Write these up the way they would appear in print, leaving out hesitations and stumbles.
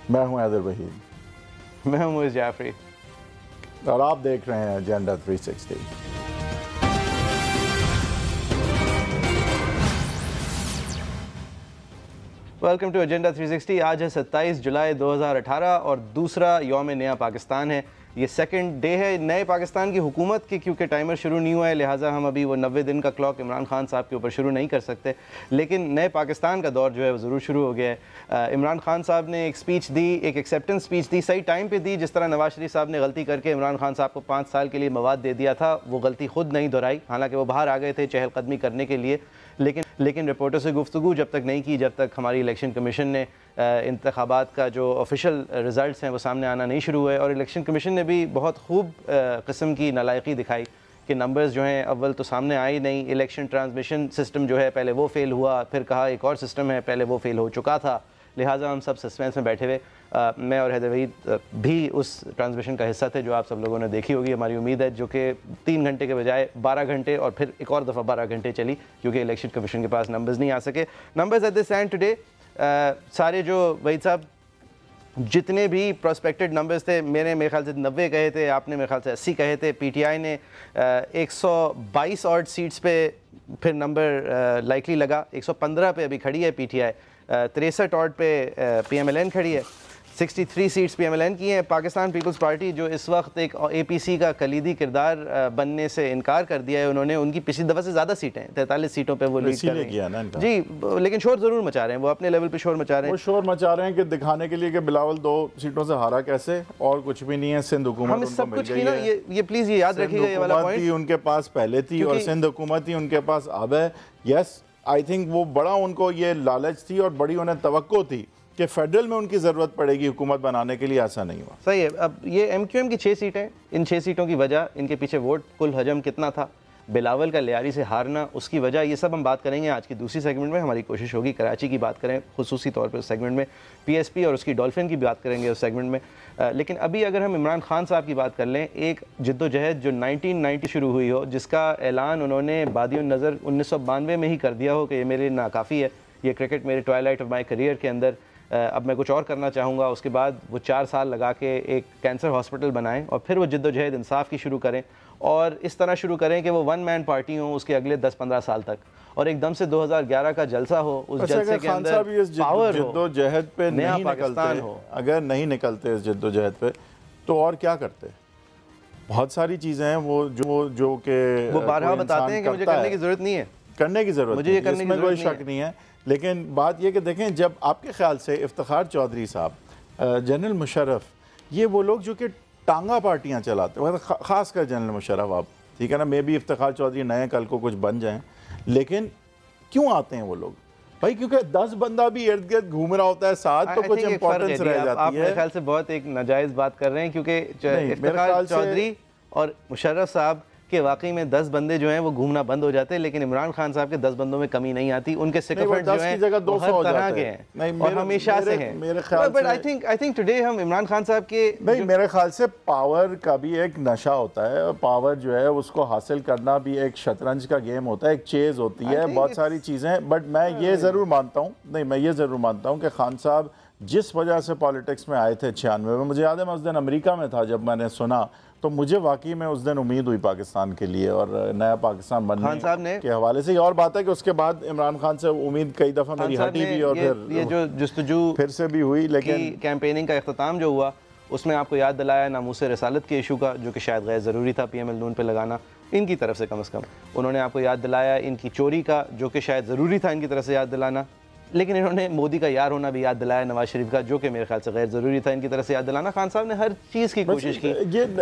मैं हूं हैदर वहीद। मैं हूं मुइज़ जाफरी और आप देख रहे हैं एजेंडा 360। Welcome to agenda 360। आज है 27 जुलाई 2018 और दूसरा यौम नया पाकिस्तान है। ये सेकंड डे है नए पाकिस्तान की हुकूमत के, क्योंकि टाइमर शुरू नहीं हुआ है, लिहाजा हम अभी वो 90 दिन का क्लॉक इमरान खान साहब के ऊपर शुरू नहीं कर सकते। लेकिन नए पाकिस्तान का दौर जो है वो ज़रूर शुरू हो गया है। इमरान खान साहब ने एक स्पीच दी, एक एक्सेप्टेंस स्पीच दी, सही टाइम पे दी। जिस तरह नवाज शरीफ साहब ने गलती करके इमरान खान साहब को 5 साल के लिए मवाद दे दिया था, वो गलती खुद नहीं दोहराई। हालांकि वो बाहर आ गए थे चहलकदमी करने के लिए, लेकिन रिपोर्टर से गुफ्तगू जब तक नहीं की, जब तक हमारी इलेक्शन कमीशन ने इंतखाबात का जो ऑफिशियल रिज़ल्ट्स हैं वो सामने आना नहीं शुरू हुए। और इलेक्शन कमीशन ने भी बहुत खूब किस्म की नालायकी दिखाई कि नंबर्स जो हैं अव्वल तो सामने आए नहीं। इलेक्शन ट्रांसमिशन सिस्टम जो है पहले वो फेल हुआ, फिर कहा एक और सिस्टम है, पहले वो फेल हो चुका था। लिहाजा हम सब सस्पेंस में बैठे हुए, मैं और हैदर वहीद भी उस ट्रांसमिशन का हिस्सा थे जो आप सब लोगों ने देखी होगी। हमारी उम्मीद है जो कि 3 घंटे के बजाय 12 घंटे और फिर एक और दफ़ा 12 घंटे चली, क्योंकि इलेक्शन कमीशन के पास नंबर्स नहीं आ सके। Numbers at this end today सारे जो वहीद साहब जितने भी प्रोस्पेक्टेड नंबर्स थे, मेरे ख्याल से 90 कहे थे, आपने मेरे ख्याल से 80 कहे थे। पीटीआई ने 122 ऑड सीट्स पे फिर नंबर लाइकली लगा। 115 पे अभी खड़ी है पीटीआई, 63 ऑड पे पीएमएलएन खड़ी है। 63 सीट्स पीएमएलएन की हैं। पाकिस्तान पीपल्स पार्टी जो इस वक्त एक एपीसी का कलीदी किरदार बनने से इनकार कर दिया है, उन्होंने उनकी पिछली दफ़ा से ज़्यादा सीटें, 43 सीटों पे वो लीड कर रहे हैं जी, लेकिन शोर ज़रूर मचा रहे हैं, वो अपने लेवल पे शोर मचा रहे हैं। वो शोर मचा रहे हैं कि दिखाने के लिए कि बिलावल 2 सीटों से हारा कैसे, और कुछ भी नहीं है। सिंध हुकूमत हम सब कुछ की ना, ये प्लीज़ ये याद रखिएगा, ये वाला पॉइंट उनके पास पहले थी और सिंध हुकूमत ही उनके पास अब है। यस, आई थिंक वो बड़ा उनको ये लालच थी और बड़ी उन्हें तवक्को थी कि फेडरल में उनकी ज़रूरत पड़ेगी हुकूमत बनाने के लिए। ऐसा नहीं हुआ। सही है। अब ये एमक्यूएम की 6 सीटें, इन 6 सीटों की वजह, इनके पीछे वोट कुल हजम कितना था, बिलावल का लियारी से हारना, उसकी वजह, ये सब हम बात करेंगे आज की दूसरी सेगमेंट में। हमारी कोशिश होगी कराची की बात करें खुसूसी तौर पर उस सेगमेंट में, पीएसपी और उसकी डॉल्फिन की बात करेंगे उस सेगमेंट में। लेकिन अभी अगर हम इमरान खान साहब की बात कर लें, एक जद्दोजहद जो 1990 शुरू हुई हो, जिसका ऐलान उन्होंने बादियुन नज़र 1992 में ही कर दिया हो कि ये मेरे नाकाफ़ी है, ये क्रिकेट मेरे ट्वाइलाइट ऑफ माई करियर के अंदर, अब मैं कुछ और करना चाहूँगा। उसके बाद वो 4 साल लगा के एक कैंसर हॉस्पिटल बनाएं और फिर वो जद्दोजहद इंसाफ की शुरू करें, और इस तरह शुरू करें कि वो 1 मैन पार्टी हो उसके अगले 10-15 साल तक, और एकदम से 2011 का जलसा हो, उस जलसे के अंदर पावर हो, जद्दोजहद पे नया नहीं पाकिस्तान हो। अगर नहीं निकलते इस जद्दोजहद पे तो और क्या करते? बहुत सारी चीज़ें हैं वो जो कि वो बारहा बताते हैं कि मुझे करने की ज़रूरत नहीं है, करने की ज़रूरत मुझे ये करने की कोई शक नहीं है। लेकिन बात यह कि देखें, जब आपके ख्याल से इफ्तिखार चौधरी साहब, जनरल मुशर्रफ, ये वो लोग जो कि टांगा पार्टियां चलाते हैं, ख़ास कर जनरल मुशर्रफ, आप ठीक है ना, मे भी इफ्तिखार चौधरी नए कल को कुछ बन जाएं, लेकिन क्यों आते हैं वो लोग भाई? क्योंकि 10 बंदा भी इर्द गिर्द घूम रहा होता है साथ, तो कुछ इंपॉर्टेंस रह जाती है। आप मेरे ख्याल से बहुत एक नाजायज़ बात कर रहे हैं, क्योंकि इफ्तिखार चौधरी और मुशर्रफ साहब कि वाकई में 10 बंदे जो हैं वो घूमना बंद हो जाते हैं, लेकिन इमरान खान साहब के 10 बंदों में कमी नहीं आती। उनके सिकफर्ट जो हैं वो हर तरह के हैं और हमेशा से हैं। मेरे ख्याल बट आई थिंक टुडे हम इमरान खान साहब के नहीं, मेरे ख्याल से पावर का भी एक नशा होता है, पावर जो है उसको हासिल करना भी एक शतरंज का गेम होता है, एक चेज होती है, बहुत सारी चीज़ें। बट मैं ये ज़रूर मानता हूँ, नहीं मैं ये ज़रूर मानता हूँ कि खान साहब जिस वजह से पॉलिटिक्स में आए थे 96 में, मुझे याद है मैं उस दिन अमेरिका में था, जब मैंने सुना तो मुझे वाकई में उस दिन उम्मीद हुई पाकिस्तान के लिए और नया पाकिस्तान बनने के हवाले से। और बात है कि उसके बाद इमरान खान से उम्मीद कई दफ़ा मेरी हटी भी और फिर ये जो जुस्तजू फिर से भी हुई। लेकिन कैंपेनिंग का इख्तिताम जो हुआ उसमें आपको याद दिलाया नामूस रसालत के इशू का, जो कि शायद गैर ज़रूरी था पीएमएल नून पे लगाना इनकी तरफ से, कम से कम उन्होंने आपको याद दिलाया इनकी चोरी का, जो कि शायद ज़रूरी था इनकी तरफ से याद दिलाना, लेकिन इन्होंने मोदी का यार होना भी याद दिलाया, नवाज शरीफ का, जो कि मेरे ख्याल से गैर ज़रूरी था इनकी तरफ से याद दिलाना। खान साहब ने हर चीज़ की कोशिश की।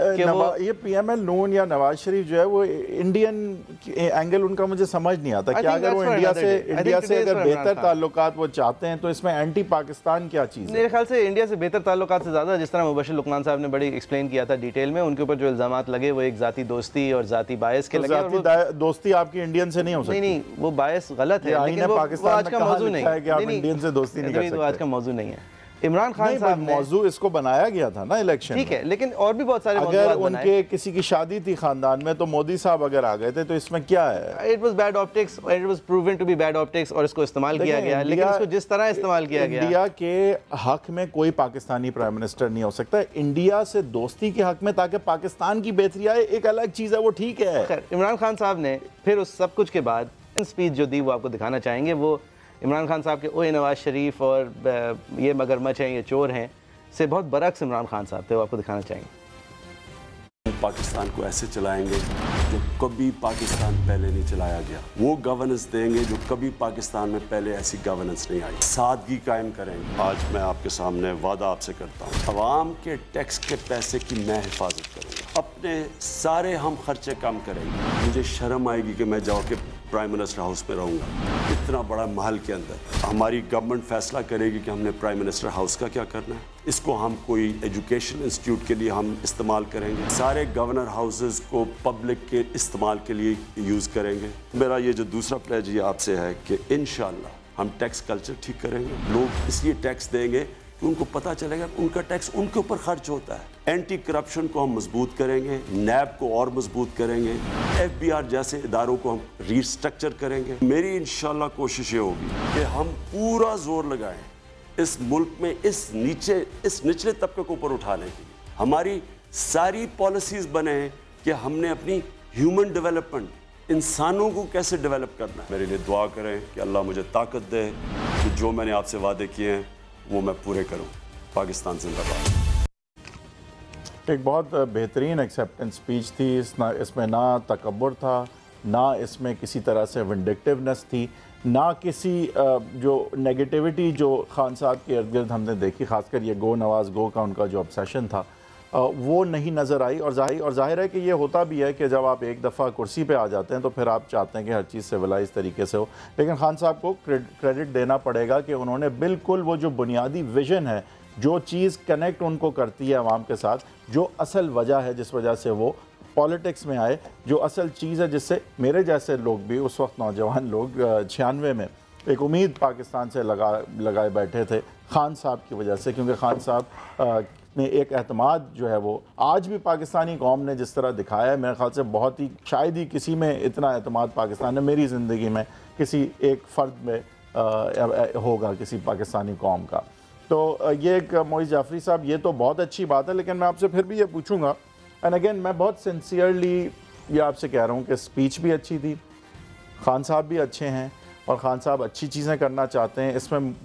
ये पीएमएल नून या नवाज शरीफ जो है वो इंडियन एंगल उनका मुझे समझ नहीं आता। क्या अगर वो इंडिया से अगर बेहतर ताल्लुकात वो चाहते हैं तो इसमें एंटी पाकिस्तान क्या चीज़ है? मेरे ख्याल से इंडिया से बेहतर ताल्लुकात से ज़्यादा, जिस तरह मुबशिर लुकमान साहब ने बड़ी एक्सप्लेन किया था डिटेल में, उनके ऊपर जो इल्ज़ामात लगे वो एक ज़ाती दोस्ती और ज़ाती बायस के लगे। दोस्ती आपकी इंडियन से नहीं हो सकती। नहीं, वो बायस गलत है, लेकिन वो आज का मौजू नहीं है, इंडियन से दोस्ती नहीं कर सकते। आज का मौजू नहीं है। इमरान खान साहब ने मौजू इसको बनाया गया था ना इलेक्शन, ठीक है, लेकिन और भी बहुत सारे अगर उनके किसी की शादी थी खानदान में तो मोदी साहब अगर आ गए थे तो इसमें क्या है? It was bad optics, it was proven to be bad optics और इसको इस्तेमाल किया गया, लेकिन इसको जिस तरह इस्तेमाल किया गया, इंडिया के हक में कोई पाकिस्तानी प्राइम मिनिस्टर नहीं हो सकता, इंडिया से दोस्ती के हक में ताकि पाकिस्तान की बेहतरी आए एक अलग चीज़ है, वो ठीक है। इमरान खान साहब ने फिर उस सब कुछ के बाद स्पीच जो दी वो आपको दिखाना चाहेंगे। वो इमरान खान साहब के ओए नवाज शरीफ और ये मगरमच्छ हैं, ये चोर हैं से बहुत बरक्स इमरान खान साहब थे, वो आपको दिखाना चाहेंगे। पाकिस्तान को ऐसे चलाएंगे जो कभी पाकिस्तान पहले नहीं चलाया गया, वो गवर्नेंस देंगे जो कभी पाकिस्तान में पहले ऐसी गवर्नेंस नहीं आई, सादगी कायम करेंगे। आज मैं आपके सामने वादा आपसे करता हूँ, अवाम के टैक्स के पैसे की मैं हिफाजत करूँगा, अपने सारे हम खर्चे कम करेंगे। मुझे शर्म आएगी कि मैं जाओ के प्राइम मिनिस्टर हाउस में रहूँगा, इतना बड़ा महल के अंदर। हमारी गवर्नमेंट फैसला करेगी कि हमने प्राइम मिनिस्टर हाउस का क्या करना है, इसको हम कोई एजुकेशन इंस्टीट्यूट के लिए हम इस्तेमाल करेंगे, सारे गवर्नर हाउसेस को पब्लिक के इस्तेमाल के लिए यूज़ करेंगे। मेरा ये जो दूसरा प्लेज ये आपसे है कि इंशाल्लाह हम टैक्स कल्चर ठीक करेंगे। लोग इसलिए टैक्स देंगे कि उनको पता चलेगा उनका टैक्स उनके ऊपर खर्च होता है। एंटी करप्शन को हम मजबूत करेंगे, नैब को और मजबूत करेंगे, FBI जैसे इदारों को हम रीस्ट्रक्चर करेंगे। मेरी इंशाल्लाह कोशिश ये होगी कि हम पूरा जोर लगाएं इस मुल्क में इस निचले तबके को ऊपर उठाने के लिए। हमारी सारी पॉलिसीज बने कि हमने अपनी ह्यूमन डेवलपमेंट, इंसानों को कैसे डेवलप करना है। मेरे लिए दुआ करें कि अल्लाह मुझे ताकत दे कि जो मैंने आपसे वादे किए हैं वो मैं पूरे करूं। पाकिस्तान जिंदाबाद। एक बहुत बेहतरीन एक्सेप्टेंस स्पीच थी, इसमें ना तकब्बुर था, ना इसमें किसी तरह से विंडिक्टिवनेस थी, ना किसी जो नेगेटिविटी जो खान साहब के इर्द गिर्द हमने देखी, खासकर ये गो नवाज गो का उनका जो ऑब्सेशन था वो नहीं नज़र आई। और जाहिर है कि ये होता भी है कि जब आप एक दफ़ा कुर्सी पे आ जाते हैं तो फिर आप चाहते हैं कि हर चीज़ सिविलाइज तरीके से हो। लेकिन खान साहब को क्रेडिट देना पड़ेगा कि उन्होंने बिल्कुल वो जो बुनियादी विज़न है, जो चीज़ कनेक्ट उनको करती है आवाम के साथ, जो असल वजह है जिस वजह से वो पॉलिटिक्स में आए, जो असल चीज़ है जिससे मेरे जैसे लोग भी उस वक्त नौजवान लोग 96 में एक उम्मीद पाकिस्तान से लगाए बैठे थे खान साहब की वजह से, क्योंकि खान साहब ने एक एतमाद जो है वो आज भी पाकिस्तानी कौम ने जिस तरह दिखाया है, मेरे ख्याल से बहुत ही शायद ही किसी में इतना एतमाद पाकिस्तान ने मेरी ज़िंदगी में किसी एक फ़र्द में होगा किसी पाकिस्तानी कौम का। तो ये एक मोइज़ जाफरी साहब, ये तो बहुत अच्छी बात है, लेकिन मैं आपसे फिर भी ये पूछूंगा, एंड अगेन मैं बहुत सिंसियरली ये आपसे कह रहा हूँ कि स्पीच भी अच्छी थी, खान साहब भी अच्छे हैं और खान साहब अच्छी चीज़ें करना चाहते हैं,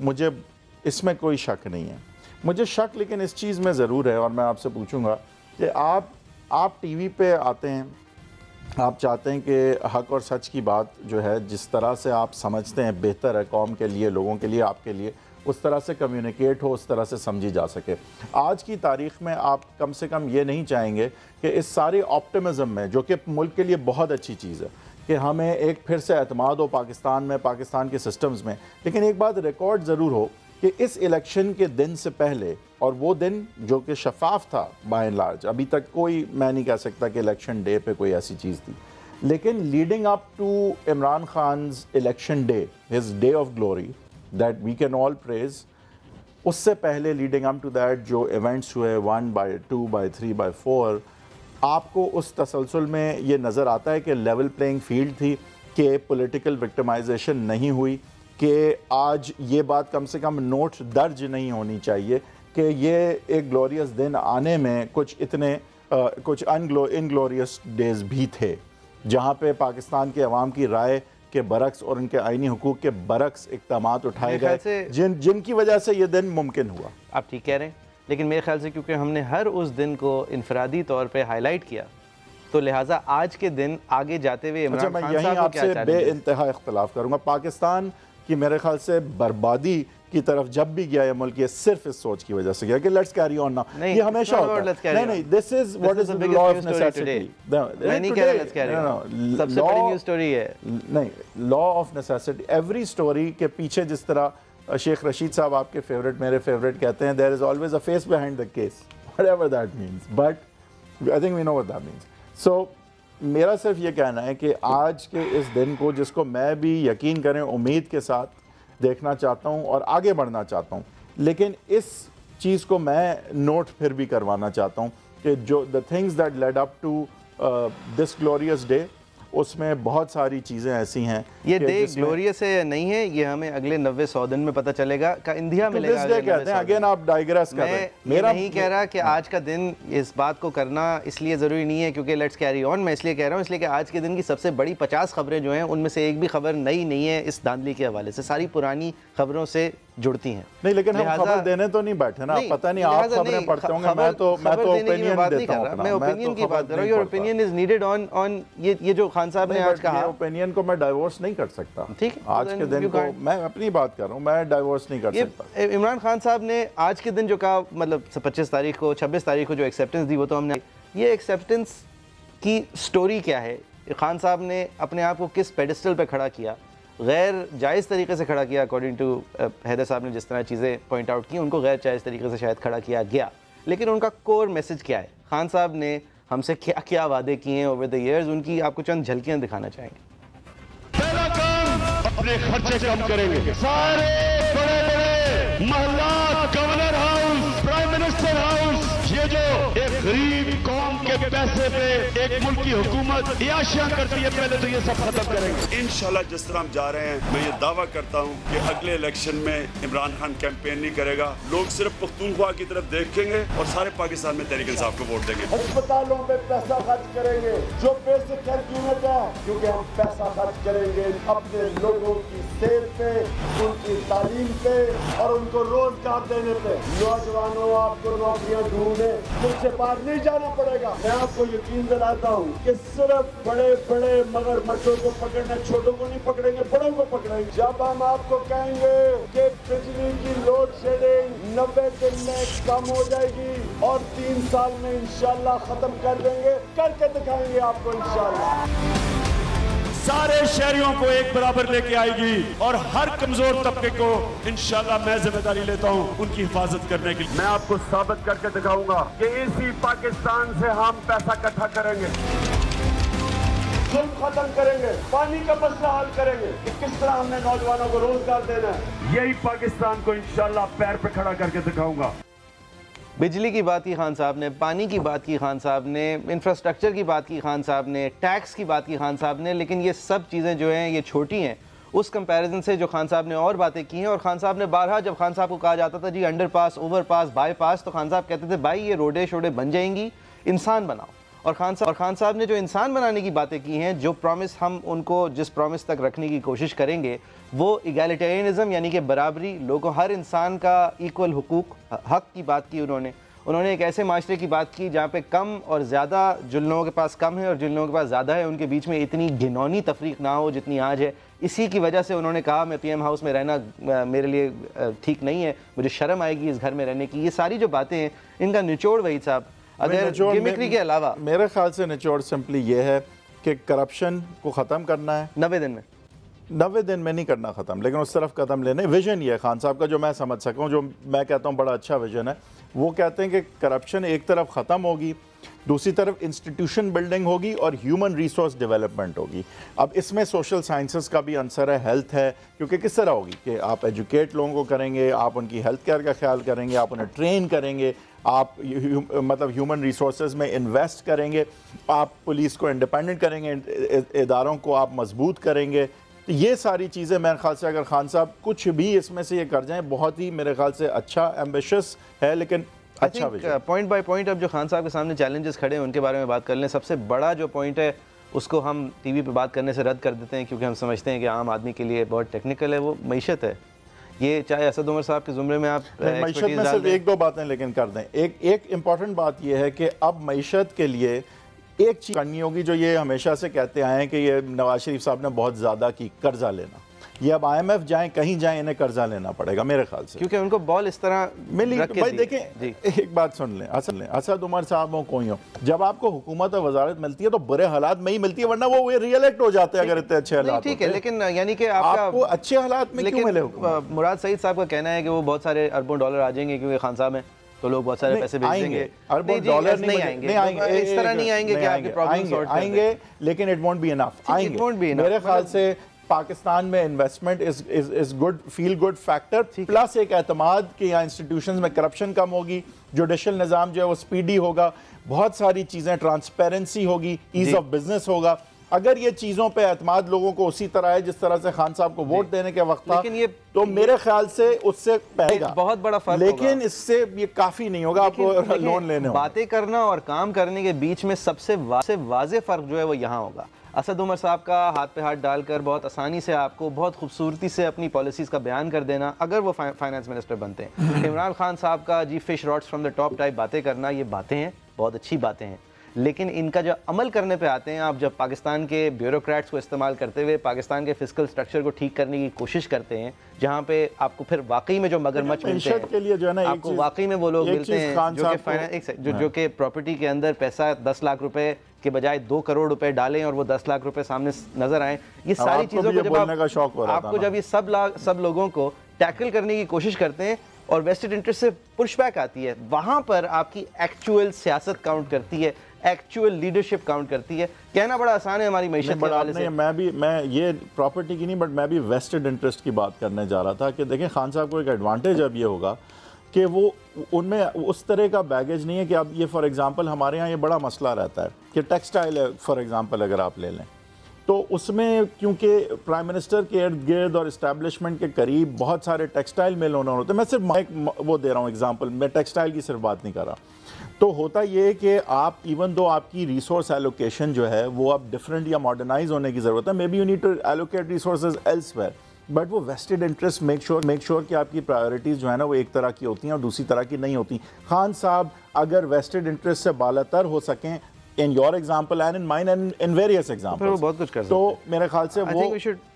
इसमें कोई शक नहीं है। मुझे शक लेकिन इस चीज़ में ज़रूर है, और मैं आपसे पूछूंगा कि आप टीवी पे आते हैं, आप चाहते हैं कि हक और सच की बात जो है जिस तरह से आप समझते हैं बेहतर है कौम के लिए, लोगों के लिए, आपके लिए, उस तरह से कम्युनिकेट हो, उस तरह से समझी जा सके। आज की तारीख़ में आप कम से कम ये नहीं चाहेंगे कि इस सारे ऑप्टिमिज़म में, जो कि मुल्क के लिए बहुत अच्छी चीज़ है, कि हमें एक फिर से एतमाद हो पाकिस्तान में, पाकिस्तान के सिस्टम्स में, लेकिन एक बात रिकॉर्ड ज़रूर हो कि इस इलेक्शन के दिन से पहले, और वो दिन जो कि शफाफ था बाय एंड लार्ज, अभी तक कोई मैं नहीं कह सकता कि इलेक्शन डे पे कोई ऐसी चीज़ थी, लेकिन leading up to Imran Khan's election day, his day of glory that we can all praise, उससे पहले लीडिंग अप टू दैट जो इवेंट्स हुए 1 by 2 by 3 by 4, आपको उस तसलसल में ये नज़र आता है कि लेवल प्लेइंग फील्ड थी, कि पॉलिटिकल विक्टिमाइजेशन नहीं हुई, कि आज ये बात कम से कम नोट दर्ज नहीं होनी चाहिए कि ये एक ग्लोरियस दिन आने में कुछ इनग्लोरियस डेज़ भी थे, जहाँ पे पाकिस्तान के अवाम की राय के बरक्स और उनके आइनी हुकूक के बरक्स इक़दामात उठाए गए जिनकी वजह से ये दिन मुमकिन हुआ। आप ठीक कह रहे हैं, लेकिन मेरे ख्याल से क्योंकि हमने हर उस दिन को इनफरादी तौर पे हाईलाइट किया, तो लिहाजा आज के दिन आगे जाते हुए इमरान खान साहब को क्या मैं आपसे बेइंतहा इख्तिलाफ करूँगा। पाकिस्तान की मेरे ख्याल से बर्बादी की तरफ जब भी गया ये मुल्क, ये सिर्फ इस सोच की वजह से गया कि लेट्स कैरी ऑन ना, ये हमेशा होता है। नहीं, this is what is the law of necessity. मैं नहीं कह रहा लेट्स कैरी ऑन, सबसे बड़ी न्यूज़ स्टोरी है। नहीं, law of necessity, every story के पीछे, जिस तरह शेख रशीद साहब आपके फेवरेट, मेरे फेवरेट कहते हैं, there is always a face behind the case, whatever that means, but I think we know what that means. So मेरा सिर्फ ये कहना है कि आज के इस दिन को, जिसको मैं भी यकीन करें उम्मीद के साथ देखना चाहता हूँ और आगे बढ़ना चाहता हूँ, लेकिन इस चीज़ को मैं नोट फिर भी करवाना चाहता हूँ कि जो the things that led up to this glorious day, उसमें बहुत सारी चीज़ें ऐसी हैं। ये डे ग्लोरियस है या नहीं है, ये हमें अगले 90-100 दिन में पता चलेगा, का इंडिया मिलेगा। कहते हैं अगेन आप डाइग्रेस कर रहे हैं। मेरा नहीं कह रहा कि आज का दिन इस बात को करना इसलिए ज़रूरी नहीं है क्योंकि लेट्स कैरी ऑन। मैं इसलिए कह रहा हूँ इसलिए कि आज के दिन की सबसे बड़ी 50 खबरें जो हैं उनमें से एक भी खबर नई नहीं है इस धांधली के हवाले से, सारी पुरानी खबरों से जुड़ती हैं। नहीं, लेकिन हम खबर देने तो नहीं बैठे ना, पता नहीं आप खबरें पढ़ते होंगे, मैं तो ओपिनियन देता हूं। मैं ओपिनियन की बात कर रहा हूं। Your opinion is needed on ये जो खान साहब ने आज कहा। ओपिनियन को मैं डाइवोर्स नहीं कर सकता, ठीक है, आज के दिन को मैं अपनी बात कर रहा हूं, मैं डाइवोर्स नहीं कर सकता। इमरान खान साहब ने आज के दिन जो कहा, मतलब 25 तारीख को 26 तारीख को जो एक्सेप्टेंस दी, वो तो हमने, ये एक्सेप्टेंस की स्टोरी क्या है? खान साहब ने अपने आप को किस पेडिस्टल पे खड़ा किया, गैर जायज़ तरीके से खड़ा किया। अकॉर्डिंग टू हैदर साहब ने जिस तरह चीज़ें पॉइंट आउट की, उनको गैर जायज़ तरीके से शायद खड़ा किया गया, लेकिन उनका कोर मैसेज क्या है? खान साहब ने हमसे क्या क्या वादे किए हैं ओवर द इयर्स, उनकी आपको चंद झलकियां दिखाना चाहेंगे। पहला काम, अपने खर्चे कम करेंगे। सारे बड़े बड़े महल्ला, governor house, prime minister house, ये जो एक गरीब कौम के पैसे पे एक मुल्क की हुकूमत याशियां करती है, पहले तो ये सब खत्म करेंगे इंशाल्लाह। जिस तरह हम जा रहे हैं, मैं ये दावा करता हूँ कि अगले इलेक्शन में इमरान खान कैंपेन नहीं करेगा, लोग सिर्फ पख्तूनख्वा की तरफ देखेंगे और सारे पाकिस्तान में तहरीक इंसाफ को वोट देंगे। अस्पतालों में पैसा खर्च करेंगे जो बेसिक हेल्थ यूनिट है, क्योंकि हम पैसा खर्च करेंगे अपने लोगों की सेहत पे, उनकी तालीम पे और उनको रोजगार देने पे। नौजवानों, आपको नौकरियां ढूंढने मुझसे पार नहीं जाना पड़ेगा। मैं आपको यकीन दिलाता हूँ कि सिर्फ बड़े बड़े मगरमच्छों को पकड़ना, छोटों को नहीं पकड़ेंगे, बड़ों को पकड़ेंगे। जब हम आपको कहेंगे कि बिजली की लोड शेडिंग 90 दिन में कम हो जाएगी और 3 साल में इंशाल्लाह खत्म कर देंगे, करके दिखाएंगे आपको इंशाल्लाह। सारे शहरियों को एक बराबर लेके आएगी और हर कमजोर तबके को इंशाल्लाह मैं जिम्मेदारी लेता हूँ उनकी हिफाजत करने की। मैं आपको साबित करके दिखाऊंगा कि इसी पाकिस्तान से हम पैसा इकट्ठा करेंगे, जुल्म खत्म करेंगे, पानी का मसला हल करेंगे, कि किस तरह हमने नौजवानों को रोजगार देना है। यही पाकिस्तान को इंशाल्लाह पैर पे खड़ा करके दिखाऊंगा। बिजली की बात की खान साहब ने, पानी की बात की खान साहब ने, इंफ्रास्ट्रक्चर की बात की खान साहब ने, टैक्स की बात की खान साहब ने, लेकिन ये सब चीज़ें जो हैं ये छोटी हैं उस कंपैरिजन से जो खान साहब ने और बातें की हैं। और खान साहब ने बारहा, जब खान साहब को कहा जाता था जी अंडरपास, ओवरपास, बाईपास, तो खान साहब कहते थे भाई ये रोडे शोडे बन जाएंगी, इंसान बनाओ। और खान साहब ने जो इंसान बनाने की बातें की हैं, जो प्रॉमिस हम उनको जिस प्रॉमिस तक रखने की कोशिश करेंगे, वो इगैलिटेरियनिज़म यानी कि बराबरी, लोगों हर इंसान का इक्वल हुकूक, हक की बात की उन्होंने एक ऐसे माशरे की बात की जहाँ पे कम और ज़्यादा, जिन लोगों के पास कम है और जिन लोगों के पास ज़्यादा है, उनके बीच में इतनी घिनौनी तफरीक ना हो जितनी आज है। इसी की वजह से उन्होंने कहा मैं पीएम हाउस में रहना मेरे लिए ठीक नहीं है, मुझे शर्म आएगी इस घर में रहने की। ये सारी जो बातें हैं इनका निचोड़ वही साहब, अगर गिमिक्री के अलावा मेरे ख्याल से निचोड़ सिंपली ये है कि करप्शन को ख़त्म करना है 90 दिन में। 90 दिन में नहीं करना ख़त्म, लेकिन उस तरफ कदम लेने। विजन ये है खान साहब का, जो मैं समझ सकूँ, जो मैं कहता हूँ बड़ा अच्छा विजन है। वो कहते हैं कि करप्शन एक तरफ ख़त्म होगी, दूसरी तरफ इंस्टीट्यूशन बिल्डिंग होगी और ह्यूमन रिसोर्स डेवलपमेंट होगी। अब इसमें सोशल साइंसेस का भी आंसर है, हेल्थ है, क्योंकि किस तरह होगी कि आप एजुकेट लोगों को करेंगे, आप उनकी हेल्थ केयर का ख्याल करेंगे, आप उन्हें ट्रेन करेंगे, आप मतलब ह्यूमन रिसोर्सेज में इन्वेस्ट करेंगे, आप पुलिस को इंडिपेंडेंट करेंगे, इदारों को आप मजबूत करेंगे। तो ये सारी चीज़ें मेरे ख्याल से अगर खान साहब कुछ भी इसमें से ये कर जाएं, बहुत ही मेरे ख्याल से अच्छा, एम्बिशियस है, लेकिन अच्छा विजन। पॉइंट बाय पॉइंट अब जो खान साहब के सामने चैलेंजेस खड़े हैं उनके बारे में बात कर लें। सबसे बड़ा जो पॉइंट है उसको हम टीवी पे बात करने से रद्द कर देते हैं, क्योंकि हम समझते हैं कि आम आदमी के लिए बहुत टेक्निकल है, वो मईशत है। ये चाहे असद उमर साहब के ज़ुमरे में आप मईशत में सिर्फ एक दो बातें लेकिन कर दें। एक इम्पॉर्टेंट बात यह है कि अब मईशत के लिए एक चीज़ करनी होगी, जो ये हमेशा से कहते आए हैं कि ये नवाज शरीफ साहब ने बहुत ज़्यादा की, कर्जा लेना। ये अब IMF जाएं, कहीं जाएं, इन्हें कर्जा लेना पड़ेगा मेरे ख्याल से, क्योंकि उनको बॉल इस तरह मिली। भाई देखें, एक बात सुन लें, असद उमर साहब हो, कोई हो, जब आपको हुकूमत और वजारत मिलती है तो बुरे हालात में ही मिलती है, वरना वो रिएलेक्ट हो जाते हैं अगर इतने अच्छे हालात। ठीक है, लेकिन यानी कि आपको अच्छे हालात में क्यों मिले? मुराद सईद साहब का कहना है कि वो बहुत सारे अरबों डॉलर आ जाएंगे क्योंकि खान साहब हैं, तो लोग बहुत सारे पैसे भेज देंगे। अरबों डॉलर नहीं आएंगे, इस तरह नहीं आएंगे कि आपकी प्रॉब्लम सॉल्व आएंगे, लेकिन इट वोंट बी इनफ। आएंगे मेरे ख्याल से पाकिस्तान में investment is good, feel good factor, plus एक एतमाद कि यहाँ इंस्टीट्यूशंस में करप्शन कम होगी, जुडिशल निज़ाम जो है वो स्पीडी होगा, बहुत सारी चीज़ें, ट्रांसपेरेंसी होगी, ईज ऑफ बिजनेस होगा। अगर ये चीज़ों पे एतमाद लोगों को उसी तरह है जिस तरह से खान साहब को वोट देने के वक्त था, लेकिन ये तो मेरे ख्याल से उससे पहलेगा बहुत बड़ा फर्क, लेकिन इससे ये काफ़ी नहीं होगा आपको लोन लेने। बातें करना और काम करने के बीच में सबसे वाज़ेह फ़र्क जो है वो यहाँ होगा। असद उमर साहब का हाथ पे हाथ डालकर बहुत आसानी से आपको बहुत खूबसूरती से अपनी पॉलिसीज़ का बयान कर देना, अगर वो फाइनेंस मिनिस्टर बनते हैं। इमरान खान साहब का जी fish rods from the top type बातें करना, ये बातें हैं, बहुत अच्छी बातें हैं, लेकिन इनका जो अमल करने पे आते हैं, आप जब पाकिस्तान के ब्यूरोक्रेट्स को इस्तेमाल करते हुए पाकिस्तान के फिस्कल स्ट्रक्चर को ठीक करने की कोशिश करते हैं, जहाँ पे आपको फिर वाकई में जो मगरमच्छ मिलते हैं के लिए जो है ना, आपको वाकई में वो लोग मिलते हैं जो कि प्रॉपर्टी के अंदर पैसा 10 लाख रुपए के बजाय 2 करोड़ रुपए डालें और वो 10 लाख रुपए सामने नजर आए। ये सारी चीजों को जब आपको जब ये सब लोगों को टैकल करने की कोशिश करते हैं और वेस्टेड इंटरेस्ट से पुशबैक आती है, वहां पर आपकी एक्चुअल सियासत काउंट करती है, एक्चुअल लीडरशिप काउंट करती है। कहना बड़ा आसान है हमारी मैशत के हवाले से। मैं ये प्रॉपर्टी की नहीं, बट मैं भी वेस्टेड इंटरेस्ट की बात करने जा रहा था कि देखें खान साहब को एक एडवांटेज अब ये होगा कि वो उनमें उस तरह का बैगेज नहीं है कि अब ये फॉर एग्जांपल हमारे यहाँ ये बड़ा मसला रहता है कि टेक्सटाइल है फॉर एग्जांपल अगर आप ले लें, तो उसमें क्योंकि प्राइम मिनिस्टर के इर्द गिर्द और इस्टेब्लिशमेंट के करीब बहुत सारे टेक्सटाइल मिल होने होते हैं। मैं सिर्फ वो दे रहा हूँ एग्जांपल, मैं टेक्सटाइल की सिर्फ बात नहीं कर रहा। तो होता ये है कि आप इवन दो आपकी रिसोर्स एलोकेशन जो है वो अब डिफरेंट या मॉडर्नाइज होने की ज़रूरत है, maybe you need to allocate resources elsewhere, but वो वेस्टेड इंटरेस्ट मेक श्योर कि आपकी प्रायोरिटीज़ जो है ना वो एक तरह की होती हैं और दूसरी तरह की नहीं होती। खान साहब अगर वेस्टेड इंटरेस्ट से बालातर हो सकें, in your example and in mine and in various example, वो बहुत कुछ कर सकते हैं। तो मेरे ख्याल से वो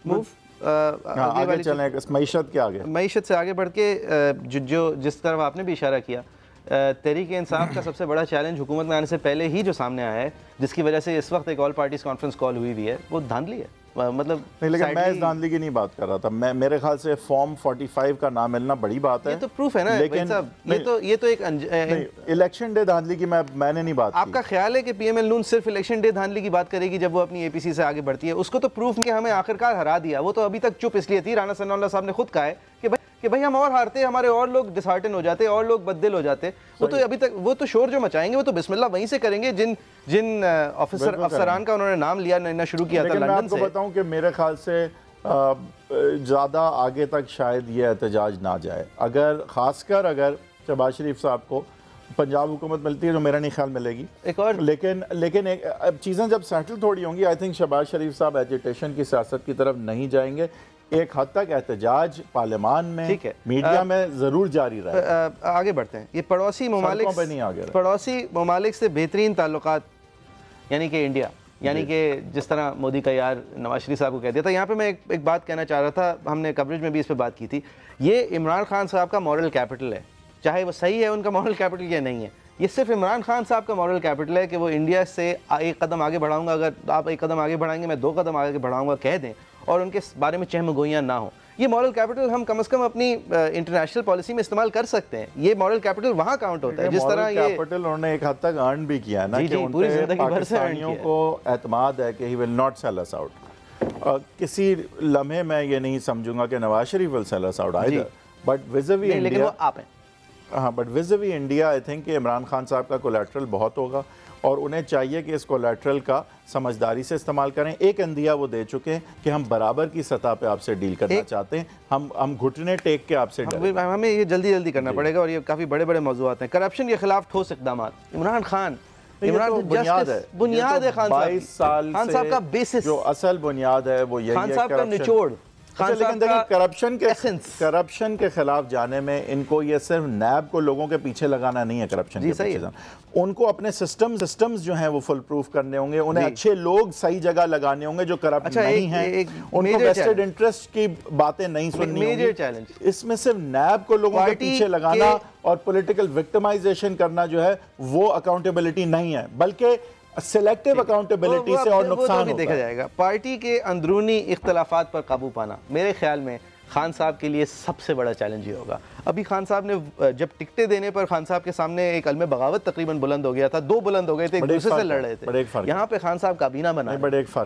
आगे चलें मईशत के आगे, मईशत से आगे बढ़ के जो जिस तरफ आपने भी इशारा किया, तहरीक इंसाफ का सबसे बड़ा चैलेंज हुकूमत में आने से पहले ही जो सामने आया है, जिसकी वजह से इस वक्त एक ऑल पार्टीज कॉन्फ्रेंस कॉल हुई है, वो धांधली है। मतलब नहीं, लेकिन मैं इस धांधली की नहीं बात कर रहा था। मेरे ख्याल से फॉर्म 45 का नाम मिलना बड़ी बात है, ये तो प्रूफ है ना, लेकिन ये तो एक इलेक्शन डे धांधली की मैंने नहीं बात। आपका ख्याल है कि पीएमएल नून सिर्फ इलेक्शन डे धांधली की बात करेगी जब वो अपनी एपीसी से आगे बढ़ती है? उसको तो प्रूफ कि हमें आखिरकार हरा दिया, वो तो अभी तक चुप इसलिए थी। राना सनाउल्लाह साहब ने खुद कहा है कि भाई हम और हारते, हमारे और लोग डिसहार्टन हो जाते, और लोग बददिल हो जाते। वो तो अभी तक वो तो शोर जो मचाएंगे वो तो बिस्मिल्लाह वहीं से करेंगे जिन अफसरान का उन्होंने नाम लिया शुरू किया था लंदन से। मैं आपको बताऊं कि मेरे ख्याल से ज़्यादा आगे तक शायद ये एहतजाज ना जाए, अगर खासकर अगर शहबाज शरीफ साहब को पंजाब हुकूमत मिलती है, जो मेरा नहीं ख्याल मिलेगी एक और, लेकिन अब चीज़ें जब सेटल थोड़ी होंगी, आई थिंक शहबाज शरीफ साहब एजिटेशन की सियासत की तरफ नहीं जाएंगे। एक हद तक एहतजाज पार्लियामान में, ठीक है, मीडिया में ज़रूर जारी रहे। आगे बढ़ते हैं। ये पड़ोसी ममालिक से बेहतरीन ताल्लुकात, यानी कि इंडिया, यानी कि जिस तरह मोदी का यार नवाज शरीफ साहब को कह दिया था। यहाँ पे मैं एक बात कहना चाह रहा था, हमने कवरेज में भी इस पर बात की थी। ये इमरान खान साहब का मॉरल कैपिटल है, चाहे वो सही है उनका मॉरल कैपिटल या नहीं है। ये सिर्फ इमरान खान साहब का मॉरल कैपिटल है कि वो इंडिया से एक कदम आगे बढ़ाऊंगा, अगर आप एक कदम आगे बढ़ाएंगे मैं 2 कदम आगे बढ़ाऊंगा कह दें, और उनके बारे में चहमगोइयाँ ना हो। ये मॉरल कैपिटल हम कम से कम अपनी इंटरनेशनल पॉलिसी में इस्तेमाल कर सकते हैं। ये मॉरल कैपिटल वहाँ काउंट होता है जिस तरह ये कैपिटल उन्होंने एक हद तक अर्न भी किया है ना, कि पूरी जिंदगी भर से पाकिस्तानियों को एतमाद है कि he will not sell us out. किसी लम्हे मैं ये नहीं समझूंगा कि Nawaz Sharif will sell us out either, but vis-a-vis India, लेकिन वो आप हैं। हाँ, but vis-a-vis India I think Imran Khan साहब का कोलैटरल बहुत होगा और उन्हें चाहिए कि इस कोलैटरल का समझदारी से इस्तेमाल करें। एक अंदिया वो दे चुके हैं कि हम बराबर की सतह पे आपसे डील करना चाहते हैं, हम घुटने टेक के आपसे हमें ये जल्दी करना पड़ेगा, और ये काफ़ी बड़े मौज़ूआत हैं। करप्शन के खिलाफ ठोस इक़दाम, इमरान बुनियाद है खान 22 साल साहब का बेसिस, जो असल बुनियाद है वो यही है, खान साहब का निचोड़। लेकिन देखिए करप्शन के खिलाफ जाने में इनको ये सिर्फ नैब को लोगों के पीछे लगाना नहीं है, करप्शन के पीछे उनको अपने सिस्टम्स जो हैं वो फुल प्रूफ करने होंगे, उन्हें अच्छे लोग सही जगह लगाने होंगे जो करप्ट नहीं हैं, उनको वेस्टेड इंटरेस्ट की बातें नहीं सुननी होंगी। इसमें सिर्फ नैब को लोगों के पीछे लगाना और पॉलिटिकल विक्टिमाइजेशन करना जो है वो अकाउंटेबिलिटी नहीं है, बल्कि सिलेक्टिव अकाउंटेबिलिटी से और नुकसान भी देखा जाएगा। पार्टी के अंदरूनी इख्तलाफात पर काबू पाना मेरे ख्याल में खान साहब के लिए सबसे बड़ा चैलेंज ये होगा। अभी खान साहब ने जब टिकटें देने पर खान साहब के सामने एक अलमे बगावत तकरीबन बुलंद हो गया था, 2 बुलंद हो गए थे, एक दूसरे से लड़ रहे थे। यहाँ पे खान साहब काबीना बना, बड़े एक फ़र्क है।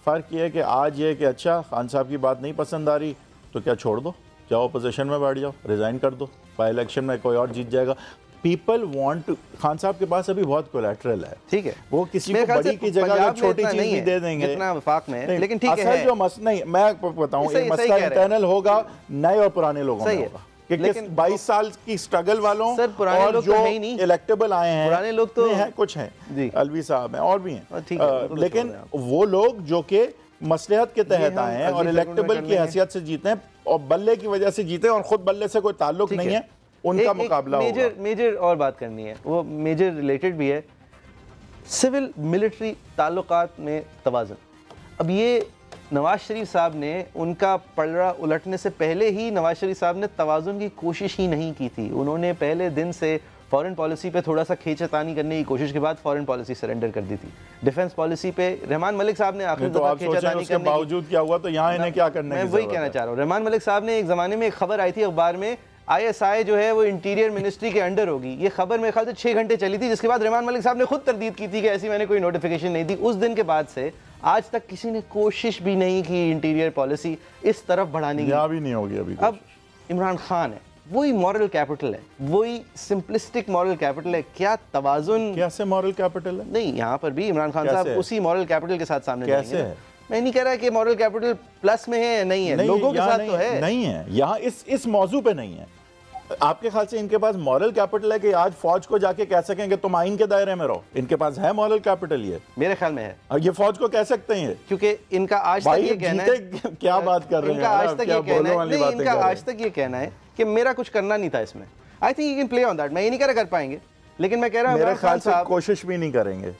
फ़र्क ये है कि आज ये कि अच्छा खान साहब की बात नहीं पसंद आ रही तो क्या छोड़ दो, जाओ अपोजिशन में बैठ जाओ, रिज़ाइन कर दो, बाई इलेक्शन में कोई और जीत जाएगा। पीपल वांट, खान साहब के पास अभी बहुत कोलैटरल है, ठीक है, वो किसी को बड़ी की जगह छोटी चीज भी दे देंगे इतना वफाक में, लेकिन ठीक है असल जो नहीं, मैं बताऊं ये मसला इंटरनल होगा, नए और पुराने लोगों में होगा, क्योंकि 22 साल की स्ट्रगल वालों और जो इलेक्टेबल आए हैं, पुराने लोग तो हैं, कुछ हैं, अलवी साहब हैं और भी हैं, लेकिन वो लोग जो कि मसलहत के तहत आए हैं और इलेक्टेबल की हैसियत से जीते हैं और बल्ले की वजह से जीते हैं और खुद बल्ले से कोई ताल्लुक नहीं है, उनका मुकाबला होगा। मेजर और बात करनी है, वो मेजर रिलेटेड भी है, सिविल मिलिट्री ताल्लुकात में तवाज़ुन। अब ये नवाज शरीफ साहब ने, उनका पलड़ा उलटने से पहले ही नवाज शरीफ साहब ने तवाज़ुन की कोशिश ही नहीं की थी। उन्होंने पहले दिन से फॉरेन पॉलिसी पे थोड़ा सा खींचतानी करने की कोशिश के बाद फॉरेन पॉलिसी सरेंडर कर दी थी। डिफेंस पॉलिसी पे रहमान मलिक साहब ने आखिर दफा खींचतानी करने के बावजूद क्या हुआ, तो यहाँ इन्हें क्या करने की, मैं वही कहना चाह रहा हूँ। रहमान मलिक साहब ने एक ज़माने में एक खबर आई थी अखबार में, ISI जो है वो इंटीरियर मिनिस्ट्री के अंडर होगी। ये खबर मेरे ख्याल से 6 घंटे चली थी, जिसके बाद रहमान मलिक साहब ने खुद तरदीद की थी कि ऐसी मैंने कोई नोटिफिकेशन नहीं दी। उस दिन के बाद से आज तक किसी ने कोशिश भी नहीं की इंटीरियर पॉलिसी इस तरफ बढ़ाने की, भी नहीं होगी अभी। अब इमरान खान है, वही मॉरल कैपिटल है, वही सिंपलिस्टिक मॉरल कैपिटल है। क्या तवाज़ुन, कैसे मॉरल कैपिटल है? नहीं, यहाँ पर भी इमरान खान साहब उसी मॉरल कैपिटल के साथ सामने कैसे है? मैं नहीं कह रहा कि मॉरल कैपिटल प्लस में है, नहीं है, लोगों के साथ तो है, नहीं है, यहाँ इस मौजू पे नहीं है। आपके ख्याल से इनके पास मॉरल कैपिटल है कि आज फौज को जाके कह सकेंगे तुम आइन के दायरे में रहो? इनके पास है मॉरल कैपिटल? ये मेरे ख्याल में है। और ये फौज को कह सकते हैं क्योंकि इनका आज तक ये कहना है, क्या बात कर रहे हैं, इनका आज तक ये कहना है, नहीं, इनका आज तक ये कहना है कि मेरा कुछ करना नहीं था इसमें। I think you can play on that. मैं ये नहीं कह रहा कर पाएंगे, लेकिन मैं कह रहा हूँ मेरे ख्याल से कोशिश भी नहीं करेंगे।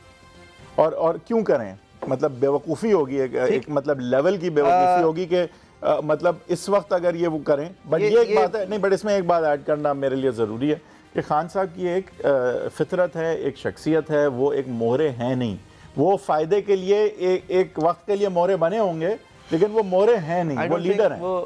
और क्यों करें? मतलब बेवकूफ़ी होगी, एक मतलब लेवल की बेवकूफ़ी होगी कि मतलब इस वक्त अगर ये वो करें। बट ये एक बात है, नहीं, बट इसमें एक बात ऐड करना मेरे लिए ज़रूरी है कि खान साहब की एक फितरत है, एक शख्सियत है, वो एक मोहरे हैं नहीं। वो फ़ायदे के लिए एक वक्त के लिए मोहरे बने होंगे, लेकिन वो मोहरे हैं नहीं, वो लीडर हैं।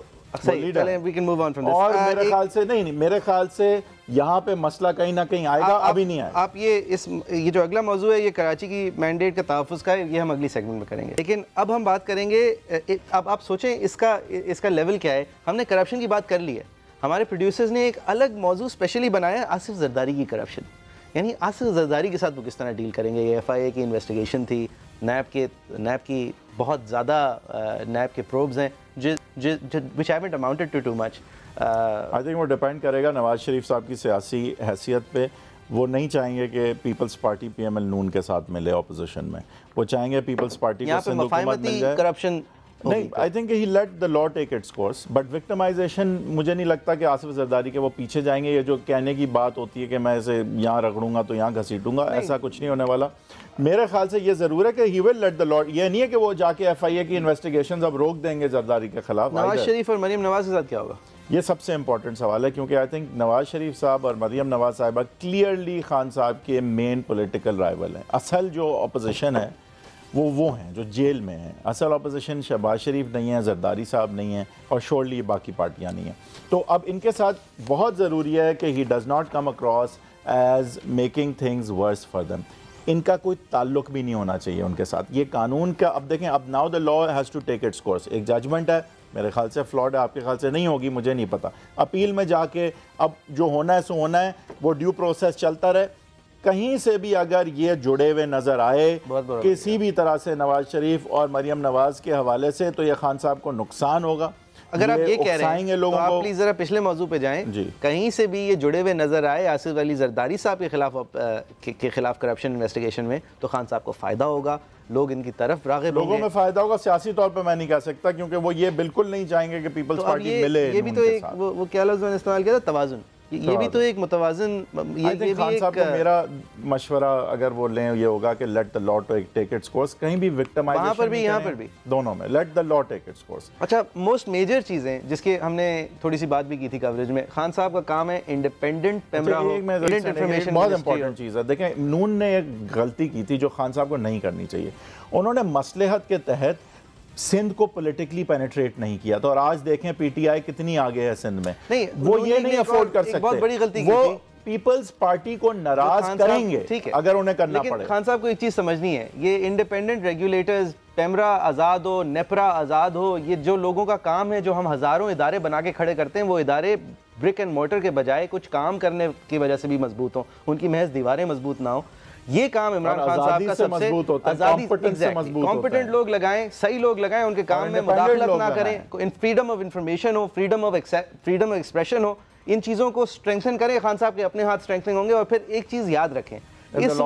और मेरे ख्याल से नहीं, मेरे ख्याल से यहाँ पे मसला कहीं ना कहीं आएगा, अभी नहीं आया। आप ये जो अगला मौजू है, ये कराची की मैंडेट का तहफ़्फ़ुज़ का है, ये हम अगली सेगमेंट में करेंगे। लेकिन अब हम बात करेंगे, अब आप सोचें इसका लेवल क्या है। हमने करप्शन की बात कर ली है, हमारे प्रोड्यूसर्स ने एक अलग मौजू स्पेशली बनाया है, आसिफ जरदारी की करप्शन। यानी आसिफ जरदारी के साथ वो किस तरह डील करेंगे। ये FIA की इन्वेस्टिगेशन थी, नैब की बहुत ज़्यादा नैब के प्रोब्स हैं which haven't amounted to too much. I think वो डिपेंड करेगा नवाज शरीफ साहब की सियासी हैसियत पे। वो नहीं चाहेंगे कि पीपल्स पार्टी PML नून के साथ मिले ऑपोजिशन में, वो चाहेंगे पीपल्स पार्टी को सिंध हुकूमत मिल जाए। करप्शन नहीं, I think he let the law take its course, but victimization मुझे नहीं लगता कि आसिफ जरदारी के वो पीछे जाएंगे। ये जो कहने की बात होती है कि मैं इसे यहाँ रगड़ूंगा तो यहाँ घसीटूंगा, ऐसा कुछ नहीं होने वाला। मेरे ख्याल से ये ज़रूर है कि he will let the law, ये नहीं है कि वो जाके FIA की इन्वेस्टिगेशन अब रोक देंगे जरदारी के खिलाफ। नवाज शरीफ और मरीम नवाज के साथ क्या होगा, ये सबसे इंपॉर्टेंट सवाल है, क्योंकि आई थिंक नवाज शरीफ साहब और मरीम नवाज साहिबा क्लियरली खान साहब के मेन पॉलिटिकल राइवल हैं। असल जो अपोजिशन है वो हैं जो जेल में हैं। असल अपोजिशन शहबाज शरीफ नहीं है, जरदारी साहब नहीं है, और शोरली बाकी पार्टियां नहीं हैं। तो अब इनके साथ बहुत ज़रूरी है कि he does not come across as making things worse for them. इनका कोई ताल्लुक भी नहीं होना चाहिए उनके साथ। ये कानून का, अब देखें, अब now the law has to take its course. एक जजमेंट है, मेरे ख्याल से फ्लॉड है, आपके ख्याल से नहीं होगी, मुझे नहीं पता। अपील में जाके अब जो होना है सो होना है, वो ड्यू प्रोसेस चलता रहे। कहीं से भी अगर ये जुड़े हुए नज़र आए किसी भी तरह से नवाज शरीफ और मरीम नवाज के हवाले से, तो ये खान साहब को नुकसान होगा। अगर आप ये कह रहे हैं तो आप प्लीज जरा पिछले मौजू पे जाएं। कहीं से भी ये जुड़े हुए नजर आए आसिफ अली जरदारी साहब के खिलाफ करप्शन इन्वेस्टिगेशन में, तो खान साहब को फायदा होगा, लोग इनकी तरफ राग़िब होंगे। लोगों में फायदा होगा, सियासी तौर पे मैं नहीं कह सकता, क्योंकि वो ये बिल्कुल नहीं चाहेंगे कि पीपल्स पार्टी मिले। ये भी तो एक वो क्या लफ्ज़ मैंने इस्तेमाल किया था, तवाज़ुन। ये भी तो एक मुतवाज़िन, ये खान साहब को मेरा मशवरा अगर वो लें ये होगा कि let the law take its course. कहीं भी विक्टिमाइजेशन, वहाँ पर भी यहाँ पर भी, दोनों में let the law take its course. अच्छा, मोस्ट मेजर चीज़ें जिसके हमने थोड़ी सी बात भी की थी कवरेज में, खान साहब का काम है इंडिपेंडेंट इंफॉर्मेशन। बहुत इंपॉर्टेंट चीज़ है। देखें, नून ने एक गलती की थी जो खान साहब को नहीं करनी चाहिए। उन्होंने मसलहत के तहत सिंध को पॉलिटिकली पेनिट्रेट नहीं किया। तो और आज देखें PTI कितनी आगे है सिंध में। नहीं, वो ये नहीं अफोर्ड कर सकते। बहुत बड़ी गलती की पीपल्स पार्टी को नाराज करेंगे, ठीक है, अगर उन्हें करना लेकिन पड़े। खान साहब को एक चीज समझनी है, ये इंडिपेंडेंट रेगुलेटर्स, पेमरा आज़ाद हो, नेपरा आज़ाद हो, ये जो लोगों का काम है, जो हम हज़ारों इदारे बना के खड़े करते हैं, वो इदारे ब्रिक एंड मोर्टर के बजाय कुछ काम करने की वजह से भी मजबूत हो, उनकी महज दीवारें मजबूत ना हो। ये काम इमरान खान साहब का सबसे आज़ादी, कॉम्पिटेंट लोग लगाएं, सही लोग लगाएं, उनके काम में मुदाखलत ना करें, फ्रीडम ऑफ इंफॉर्मेशन हो, फ्रीडम ऑफ एक्सप्रेशन हो, इन चीज़ों को स्ट्रेंथन करें। खान साहब के अपने हाथ स्ट्रेंथनिंग होंगे। और फिर एक चीज़ याद रखें, इस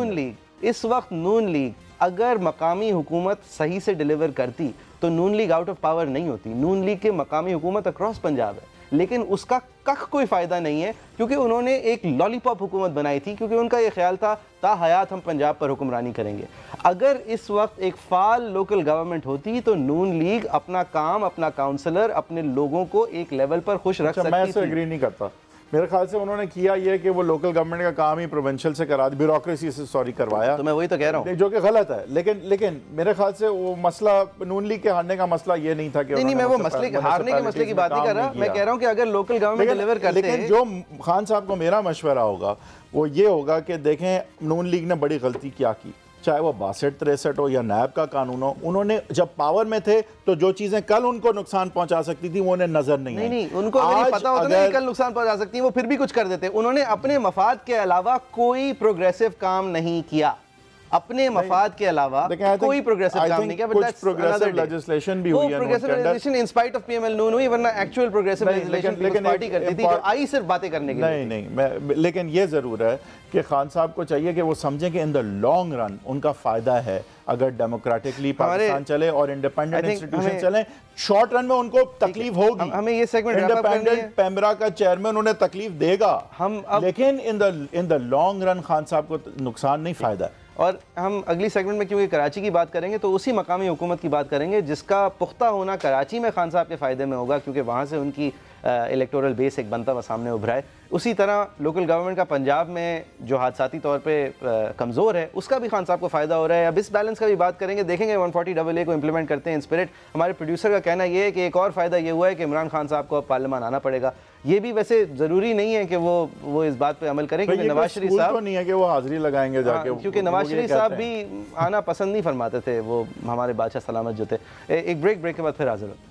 वक्त नून लीग अगर मकामी हुकूमत सही से डिलीवर करती तो Noon league out of power नहीं होती। नून लीग के मकामी हुकूमत अक्रॉस पंजाब है, लेकिन उसका कख कोई फ़ायदा नहीं है, क्योंकि उन्होंने एक लॉलीपॉप हुकूमत बनाई थी, क्योंकि उनका ये ख्याल था ता हयात हम पंजाब पर हुक्मरानी करेंगे। अगर इस वक्त एक फ़ाल लोकल गवर्नमेंट होती तो नून लीग अपना काम, अपना काउंसलर, अपने लोगों को एक लेवल पर खुश रख सकती थी। मैं इससे एग्री नहीं करता। मेरे ख्याल से उन्होंने किया ये कि वो लोकल गवर्नमेंट का काम ही प्रोविंशियल से करा, ब्यूरोक्रेसी से करवाया, तो मैं वही तो कह रहा हूँ, जो कि गलत है। लेकिन मेरे ख्याल से वो मसला नून लीग के हारने का मसला ये नहीं था कि नहीं, मैं वो मसले के हारने के मसले की बात नहीं कर रहा। मैं कह रहा हूँ कि अगर लोकल गवर्नमेंट डिलीवर करते हैं। लेकिन जो खान साहब को मेरा मशवरा होगा वो ये होगा कि देखें नून लीग ने बड़ी गलती क्या की, चाहे वो 62-63 हो या नैब का कानून हो। उन्होंने जब पावर में थे तो जो चीजें कल उनको नुकसान पहुंचा सकती थी वो उन्हें नजर नहीं आई। नहीं, उनको अगर पता होता ना कि कल नुकसान पहुंचा सकती है, वो फिर भी कुछ कर देते। उन्होंने अपने मफाद के अलावा कोई प्रोग्रेसिव काम नहीं किया, अपने मफाद के अलावा कोई प्रोग्रेसिव काम नहीं किया। कुछ प्रोग्रेसिव लेजिस्लेशन भी हुई है, progressive legislation in spite of PML Noon हुई, वरना एक्चुअल प्रोग्रेसिव लेजिस्लेशन पार्टी करती थी जो आई सिर्फ बातें करने के लिए। नहीं, लेकिन ये जरूर है कि खान साहब को चाहिए कि वो समझें कि इन द लॉन्ग रन उनका फायदा है अगर डेमोक्रेटिकली पाकिस्तान चले और इंडिपेंडेंट इंस्टीट्यूशन चले। शॉर्ट रन में उनको तकलीफ होगी, हमें ये सेगमेंट इंडिपेंडेंट पेमरा का चेयरमैन उन्हें तकलीफ देगा, लेकिन in the long run Khan साहब को नुकसान नहीं, फायदा है। और हम अगली सेगमेंट में क्योंकि कराची की बात करेंगे तो उसी मकामी हुकूमत की बात करेंगे जिसका पुख्ता होना कराची में खान साहब के फ़ायदे में होगा, क्योंकि वहाँ से उनकी इलेक्टोरल बेस एक बनता हुआ सामने उभरा है। उसी तरह लोकल गवर्नमेंट का पंजाब में जो हादसाती तौर पे कमज़ोर है, उसका भी खान साहब को फ़ायदा हो रहा है। अब इस बैलेंस का भी बात करेंगे, देखेंगे 140AA को इम्प्लीमेंट करते हैं इन स्पिरिट। हमारे प्रोड्यूसर का कहना ये है कि एक और फ़ायदा ये हुआ है कि इमरान खान साहब को अब पार्लियामान आना पड़ेगा। ये भी वैसे ज़रूरी नहीं है कि वो इस बात पर अमल करें, क्योंकि नवाज शरीफ साहब तो नहीं है कि वो हाजिरी लगाएंगे जाके, क्योंकि नवाज शरीफ साहब भी आना पसंद नहीं फरमाते थे, वो हमारे बादशाह सलामत जो थे। एक ब्रेक के बाद फिर हाजिर होते हैं।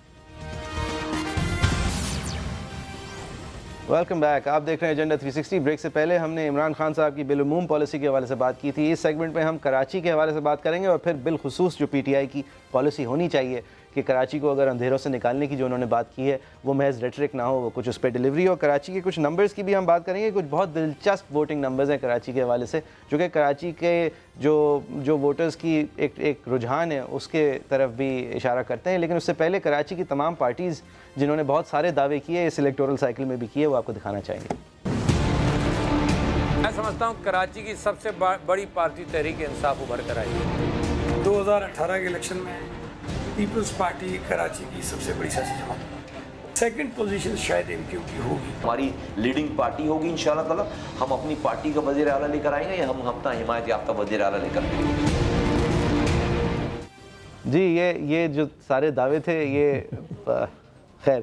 वेलकम बैक, आप देख रहे हैं एजेंडा 360। ब्रेक से पहले हमने इमरान खान साहब की बिलुमूम पॉलिसी के हवाले से बात की थी। इस सेगमेंट में हम कराची के हवाले से बात करेंगे और फिर बिलखुसूस जो PTI की पॉलिसी होनी चाहिए कि कराची को अगर अंधेरों से निकालने की जो उन्होंने बात की है वो महज रेटरिक ना हो, वो कुछ उस पर डिलीवरी हो। कराची के कुछ नंबर्स की भी हम बात करेंगे, कुछ बहुत दिलचस्प वोटिंग नंबर्स हैं कराची के हवाले से, जो कि कराची के जो वोटर्स की एक रुझान है उसके तरफ भी इशारा करते हैं। लेकिन उससे पहले कराची की तमाम पार्टीज़ जिन्होंने बहुत सारे दावे किए इस इलेक्टोरल साइकिल में भी किए, वो आपको दिखाना चाहेंगे। मैं समझता हूँ कराची की सबसे बड़ी पार्टी तहरीक इंसाफ उभर कर आई है। 2018 के इलेक्शन में पीपल्स पार्टी कराची की सबसे बड़ी सियासी जमात, सेकंड पोजीशन शायद MQ की होगी। हमारी लीडिंग पार्टी होगी इंशाल्लाह ताला। हम अपनी पार्टी का वज़ीर आला लेकर आएंगे या हम अपना हिमायत याफ्ता वज़ीर आला लेकर आएंगे। जी ये जो सारे दावे थे ये खैर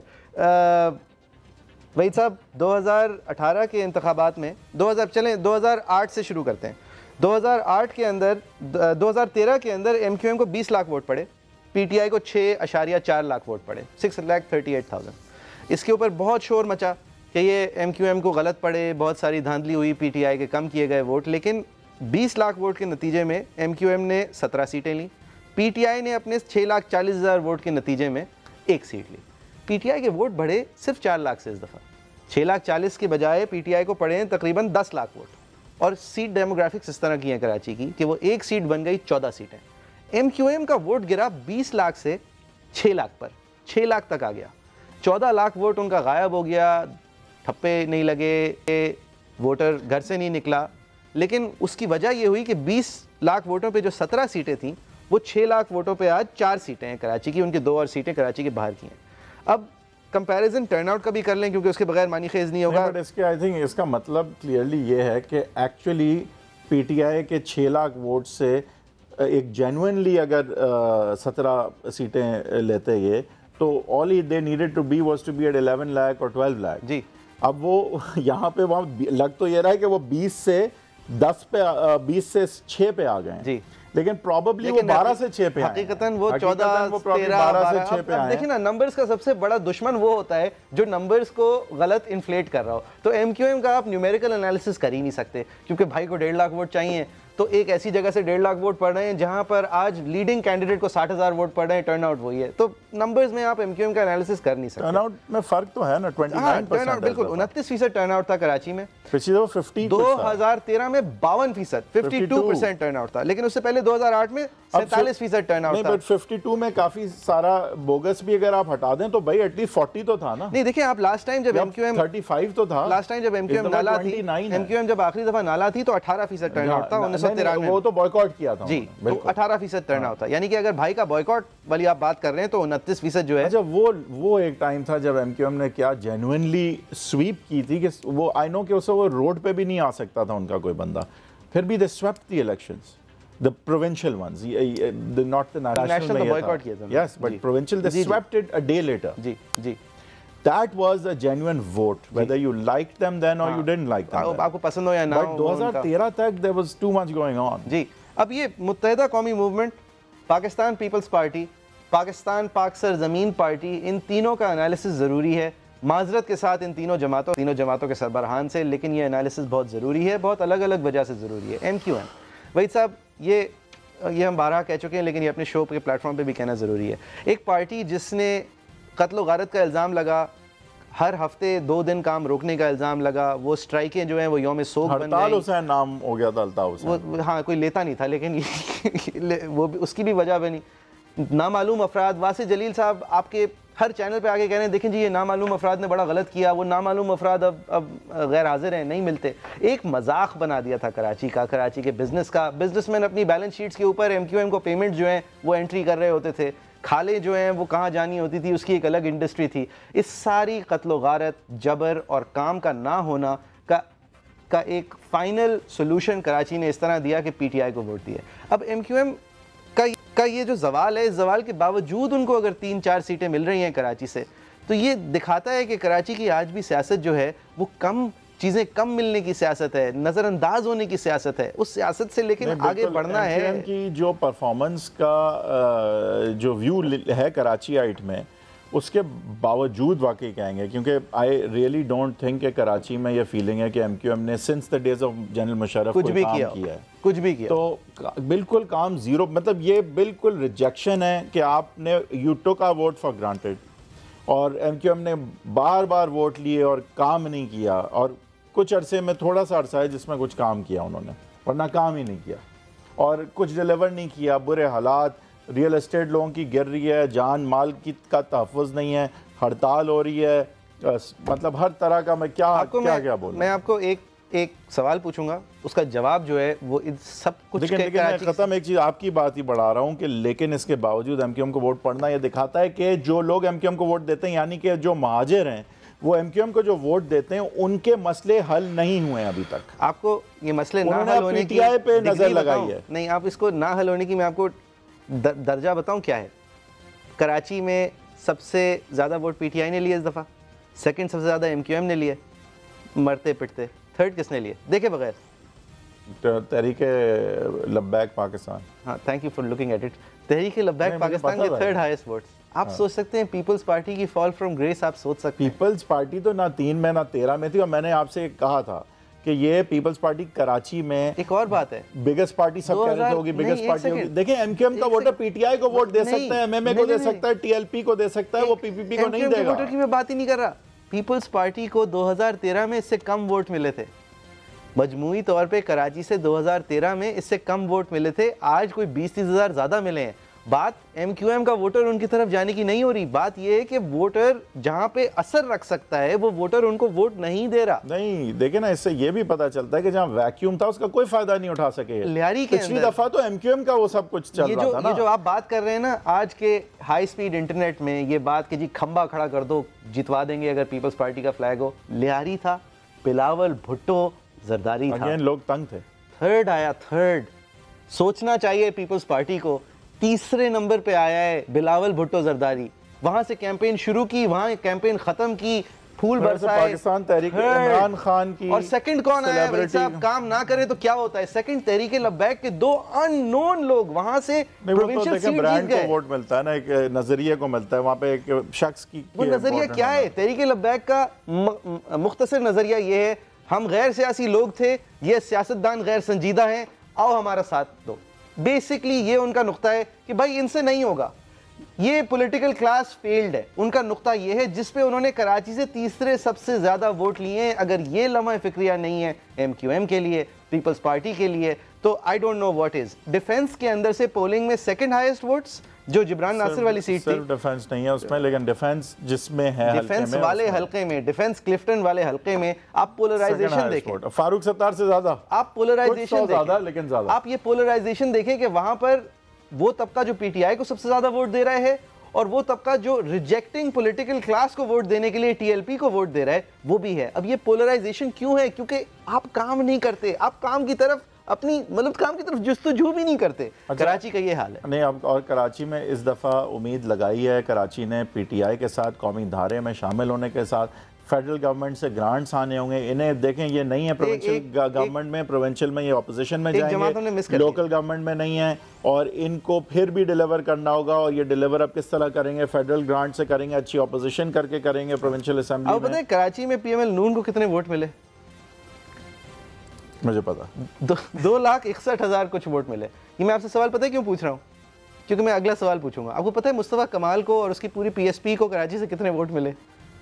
वहीद साहब 2018 के इंतखाबात में 2008 से शुरू करते हैं। 2008 के अंदर 2013 के अंदर MQM को 20 लाख वोट पड़े, PTI को 6.4 लाख वोट पड़े, 6,38,000। इसके ऊपर बहुत शोर मचा कि ये MQM को गलत पड़े, बहुत सारी धांधली हुई, PTI के कम किए गए वोट। लेकिन 20 लाख वोट के नतीजे में MQM ने 17 सीटें ली, PTI ने अपने 6,40,000 वोट के नतीजे में 1 सीट ली। PTI के वोट बढ़े सिर्फ 4 लाख से इस दफ़ा, 6,40,000 के बजाय PTI को पड़े हैं तकरीबन 10 लाख वोट। और सीट डेमोग्राफिक्स इस तरह की हैं कराची की कि वो 1 सीट बन गई 14 सीटें। MQM का वोट गिरा 20 लाख से 6 लाख पर, 6 लाख तक आ गया। 14 लाख वोट उनका गायब हो गया, ठप्पे नहीं लगे, वोटर घर से नहीं निकला। लेकिन उसकी वजह ये हुई कि 20 लाख वोटों पे जो 17 सीटें थीं वो 6 लाख वोटों पे आज 4 सीटें हैं कराची की, उनकी 2 और सीटें कराची के बाहर की हैं। अब कंपैरिजन टर्नआउट का भी कर लें क्योंकि उसके बगैर मानी खेज नहीं होगा। बट इसके आई थिंक इसका मतलब क्लियरली ये है कि एक्चुअली PTI के 6 लाख वोट से एक जेन्युइनली अगर 17 सीटें लेते ये तो all they needed to be was to be at 11 lakh और 12 लाख। जी अब वो यहाँ पे वहाँ लग तो ये रहा है कि वो 20 से 10 पे 20 से 6 पे आ गए हैं जी, लेकिन प्रॉबली वो 12 से 6 पे आए हैं। हकीकतन वो 14, 13, 12 से 6 पे आए हैं। देखिए ना, नंबर्स का सबसे बड़ा दुश्मन वो होता है जो नंबर्स को गलत इन्फ्लेट कर रहा हो। तो एमक्यूएम का आप न्यूमेरिकल एनालिसिस कर ही नहीं सकते, क्योंकि भाई को 1.5 लाख वोट चाहिए, तो एक ऐसी जगह से 1.5 लाख वोट पड़ रहे हैं जहां पर आज लीडिंग कैंडिडेट को 60,000 वोट पड़ रहे हैं, टर्नआउट वही है। तो नंबर्स में आप एमक्यूएम का एनालिसिस कर नहीं सकते। टर्नआउट में फर्क तो है ना, 29% टर्नआउट बिल्कुल 29% टर्नआउट था कराची में। पिछली दफा 50 2013 में 52%, 52% टर्नआउट था, लेकिन उससे पहले 2008 में 47% टर्नआउट था। बट 52 में काफी सारा बोगस भी अगर आप हटा दें तो भाई एटलीस्ट 40 तो था ना। नहीं देखिए, आप लास्ट टाइम जब एमक्यूएम 35 तो था, लास्ट टाइम जब एमक्यूएम नाला थी, एमक्यूएम जब आखिरी दफा नाला थी तो 18% टर्नआउट था 1993 में। वो तो बॉयकॉट किया था जी, तो 18% टर्नआउट था। यानी कि अगर भाई का बॉयकॉट वाली आप बात कर रहे हैं तो 29% जो है। अच्छा, वो एक टाइम था जब एमक्यूएम ने क्या जेन्युइनली स्वीप की थी कि वो आई नो कि उससे वो रोड पे भी नहीं आ सकता था उनका कोई बंदा, फिर भी they swept the elections, the provincial ones, not the national का boycott किया था। Yes, but provincial they swept it a day later. Ji ji, that was a genuine vote, whether you liked them then or you didn't like them. आपको पसंद हो या ना हो। But 2013 तक there was too much going on. जी, अब ये Muttahida Qaumi movement, Pakistan peoples party, Pakistan Pak Sarzameen party, इन तीनों का एनालिसिस ज़रूरी है। माजरत के साथ इन तीनों जमातों के सरबराहान से, लेकिन ये एनालिसिस बहुत ज़रूरी है, बहुत अलग अलग वजह से ज़रूरी है। एमक्यूएम, वहीद साहब, ये हम 12 कह चुके हैं, लेकिन ये अपने शो के प्लेटफॉर्म पे भी कहना ज़रूरी है। एक पार्टी जिसने कत्ल व गारत का इल्ज़ाम लगा, हर हफ्ते 2 दिन काम रोकने का इल्ज़ाम लगा, वो स्ट्राइकें जो हैं वो यौम सोग बन गई। हड़ताल हुसैन नाम हो गया था, अल्ताफ हुसैन, हाँ कोई लेता नहीं था, लेकिन वो भी उसकी भी वजह बनी। नामालूम अफराद, वासिफ जलील साहब आपके हर चैनल पे आके कह रहे हैं देखें जी ये नामालूम अफराद ने बड़ा गलत किया, वो नामालूम अफराद अब गैर हाजिर हैं, नहीं मिलते। एक मजाक बना दिया था कराची का, कराची के बिजनेस का। बिजनेसमैन अपनी बैलेंस शीट्स के ऊपर एमक्यूएम को पेमेंट जो है वो एंट्री कर रहे होते थे, खाले जो हैं वो कहाँ जानी होती थी, उसकी एक अलग इंडस्ट्री थी। इस सारी कत्ल गारत, जबर और काम का ना होना का एक फाइनल सोल्यूशन कराची ने इस तरह दिया कि पीटीआई को वोट दिया। अब एमक्यूएम का ये जो जवाल है, इस जवाल के बावजूद उनको अगर 3-4 सीटें मिल रही हैं कराची से, तो ये दिखाता है कि कराची की आज भी सियासत जो है वो चीज़ें कम मिलने की सियासत है, नज़रअंदाज होने की सियासत है। उस सियासत से लेकिन आगे बढ़ना है। एमक्यूएम की जो परफॉर्मेंस का जो व्यू है कराची आइट में, उसके बावजूद वाकई कहेंगे, क्योंकि आई रियली डोंट थिंक कि कराची में ये फीलिंग है कि एमक्यूएम ने since the days of general Musharraf कुछ भी किया है, कुछ भी किया, तो बिल्कुल काम जीरो। मतलब ये बिल्कुल रिजेक्शन है कि आपने you took a vote for granted, और एमक्यूएम ने बार बार वोट लिए और काम नहीं किया। और कुछ अरसे में थोड़ा सा अरसा है जिसमें कुछ काम किया उन्होंने, वरना काम ही नहीं किया, और कुछ डिलीवर नहीं किया। बुरे हालात, रियल एस्टेट लोगों की गिर रही है, जान माल का तहफ़्फ़ुज़ नहीं है, हड़ताल हो रही है, मतलब हर तरह का। मैं क्या बोलूं। मैं आपको एक सवाल पूछूंगा, उसका जवाब जो है वो इन सब कुछ लेकिन मैं ख़त्म एक चीज़ आपकी बात ही बढ़ा रहा हूँ कि लेकिन इसके बावजूद एमक्यूएम को वोट पड़ना ये दिखाता है कि जो लोग एमक्यूएम को वोट देते हैं, यानी कि जो महाजिर हैं, वो एमक्यूएम को जो वोट देते हैं, उनके मसले हल नहीं हुए हैं अभी तक। आपको ये मसले ना हल होने की पीटीआई पे नजर लगाई है। नहीं, आप इसको ना हल होने की मैं आपको दर्जा बताऊं क्या है। कराची में सबसे ज़्यादा वोट पीटीआई ने लिए इस दफ़ा, सेकंड सबसे ज़्यादा एमक्यूएम ने लिए, मरते पिटते। थर्ड किसने लिए देखे बगैर? तहरीके लब्बैक पाकिस्तान। हाँ, thank you for looking at it. Tehreek-e Labbaik Pakistan के थर्ड हाईएस्ट वोट्स। आप सोच सकते हैं पीपल्स पार्टी की फॉल फ्रॉम ग्रेस, आप सोच सकते हैं। पीपल्स पार्टी तो ना 3 में ना 13 में थी, और मैंने आपसे कहा था कि ये पीपल्स पार्टी कराची में एक और बात है, बिगेस्ट पार्टी सब कह रहे थे होगी, बिगेस्ट पार्टी होगी। देखिए एमक्यूएम का वोटर पीटीआई को वोट दे सकता है, एमएमए को दे सकता है, टीएलपी को दे सकता है, वो पीपीपी को नहीं देगा। वोटर की मैं बात ही नहीं कर रहा। पीपल्स पार्टी को 2013 में इससे कम वोट मिले थे, मजमूई तौर पे कराची से 2013 में इससे कम वोट मिले थे। आज कोई 20-30 हज़ार ज़्यादा मिले हैं। बात एमक्यूएम का वोटर उनकी तरफ जाने की नहीं हो रही, बात यह है कि वोटर जहां पे असर रख सकता है वो वोटर उनको वोट नहीं दे रहा। नहीं, देखिए ना, इससे ये भी पता चलता है कि जहां वैक्यूम था उसका कोई फायदा नहीं उठा सके। लियारी के पिछली दफा तो एमक्यूएम का वो सब कुछ चल रहा था ना। ये जो आप बात कर रहे हैं ना आज के हाई स्पीड इंटरनेट में, ये बात कि जी खंबा खड़ा कर दो जितवा देंगे अगर पीपल्स पार्टी का फ्लैग हो, लियारी था, बिलावल भुट्टो जरदारी था। लोग तंग थे। थर्ड आया, थर्ड। सोचना चाहिए पीपल्स पार्टी को। तीसरे नंबर पे आया है बिलावल भुट्टो जरदारी। वहां से कैंपेन शुरू की, वहां कैंपेन खत्म की, फूल बरसाए, पाकिस्तान तहरीक इमरान खान की, और सेकंड कौन आया भाई साहब, काम ना करे तो क्या होता है, सेकंड तहरीक लब्बैक के 2 अननोन लोग वहां से प्रोविंशियल सीट जीत गए। वोट मिलता है ना, एक नजरिए को मिलता है, वहां पे एक शख्स की वो नजरिया क्या है? तहरीक लब्बैक का मुख्तसर नजरिया ये है, हम गैर सियासी लोग थे, ये सियासतदान गैर संजीदा हैं, आओ हमारा साथ दो। बेसिकली ये उनका नुक्ता है कि भाई इनसे नहीं होगा, ये पॉलिटिकल क्लास फेल्ड है। उनका नुक्ता ये है जिस पे उन्होंने कराची से तीसरे सबसे ज्यादा वोट लिए हैं। अगर ये लम्हा फिक्रिया नहीं है MQM के लिए, पीपल्स पार्टी के लिए, तो I don't know what is. Defence के अंदर से पोलिंग में सेकंड हाईएस्ट वोट्स जो जिब्रान नासिर वाली सीट थी, डिफेंस नहीं है उसमें, लेकिन डिफेंस जिसमें है, डिफेंस वाले हल्के में, डिफेंस क्लिफ्टन वाले हल्के में आप पोलराइजेशन देखें, फारूक सत्तार से ज्यादा आप पोलराइजेशन ज्यादा, लेकिन ज्यादा आप ये पोलराइजेशन देखें कि वहां पर वो तबका जो PTI को सबसे ज्यादा वोट दे रहा है और वो तबका जो रिजेक्टिंग पॉलिटिकल क्लास को वोट देने के लिए TLP को वोट दे रहा है वो भी है। अब ये पोलराइजेशन क्यों है? क्योंकि आप काम नहीं करते, आप काम की तरफ अपनी मतलब काम की तरफ जुस्तजू भी नहीं करते। कराची का ये हाल है। नहीं, अब और कराची में इस दफ़ा उम्मीद लगाई है, कराची ने PTI के साथ कौमी धारे में शामिल होने के साथ फेडरल गवर्नमेंट से ग्रांट्स आने होंगे। इन्हें देखें, ये नहीं है प्रोविंशियल गवर्नमेंट में, प्रोविंशियल में ये ऑपोजिशन में जाएंगे, लोकल गवर्नमेंट में नहीं है, और इनको फिर भी डिलीवर करना होगा। और ये डिलीवर अब किस तरह करेंगे? फेडरल ग्रांट से करेंगे, अच्छी ऑपोजिशन करके करेंगे प्रोविंशियल असेंबली में। पता है कराची में PML नून को कितने वोट मिले? मुझे पता 2,61,000 कुछ वोट मिले। ये मैं आपसे सवाल पता है क्यों पूछ रहा हूँ? क्योंकि मैं अगला सवाल पूछूंगा। आपको पता है मुस्तफा कमाल को और उसकी पूरी PSP को कराची से कितने वोट मिले?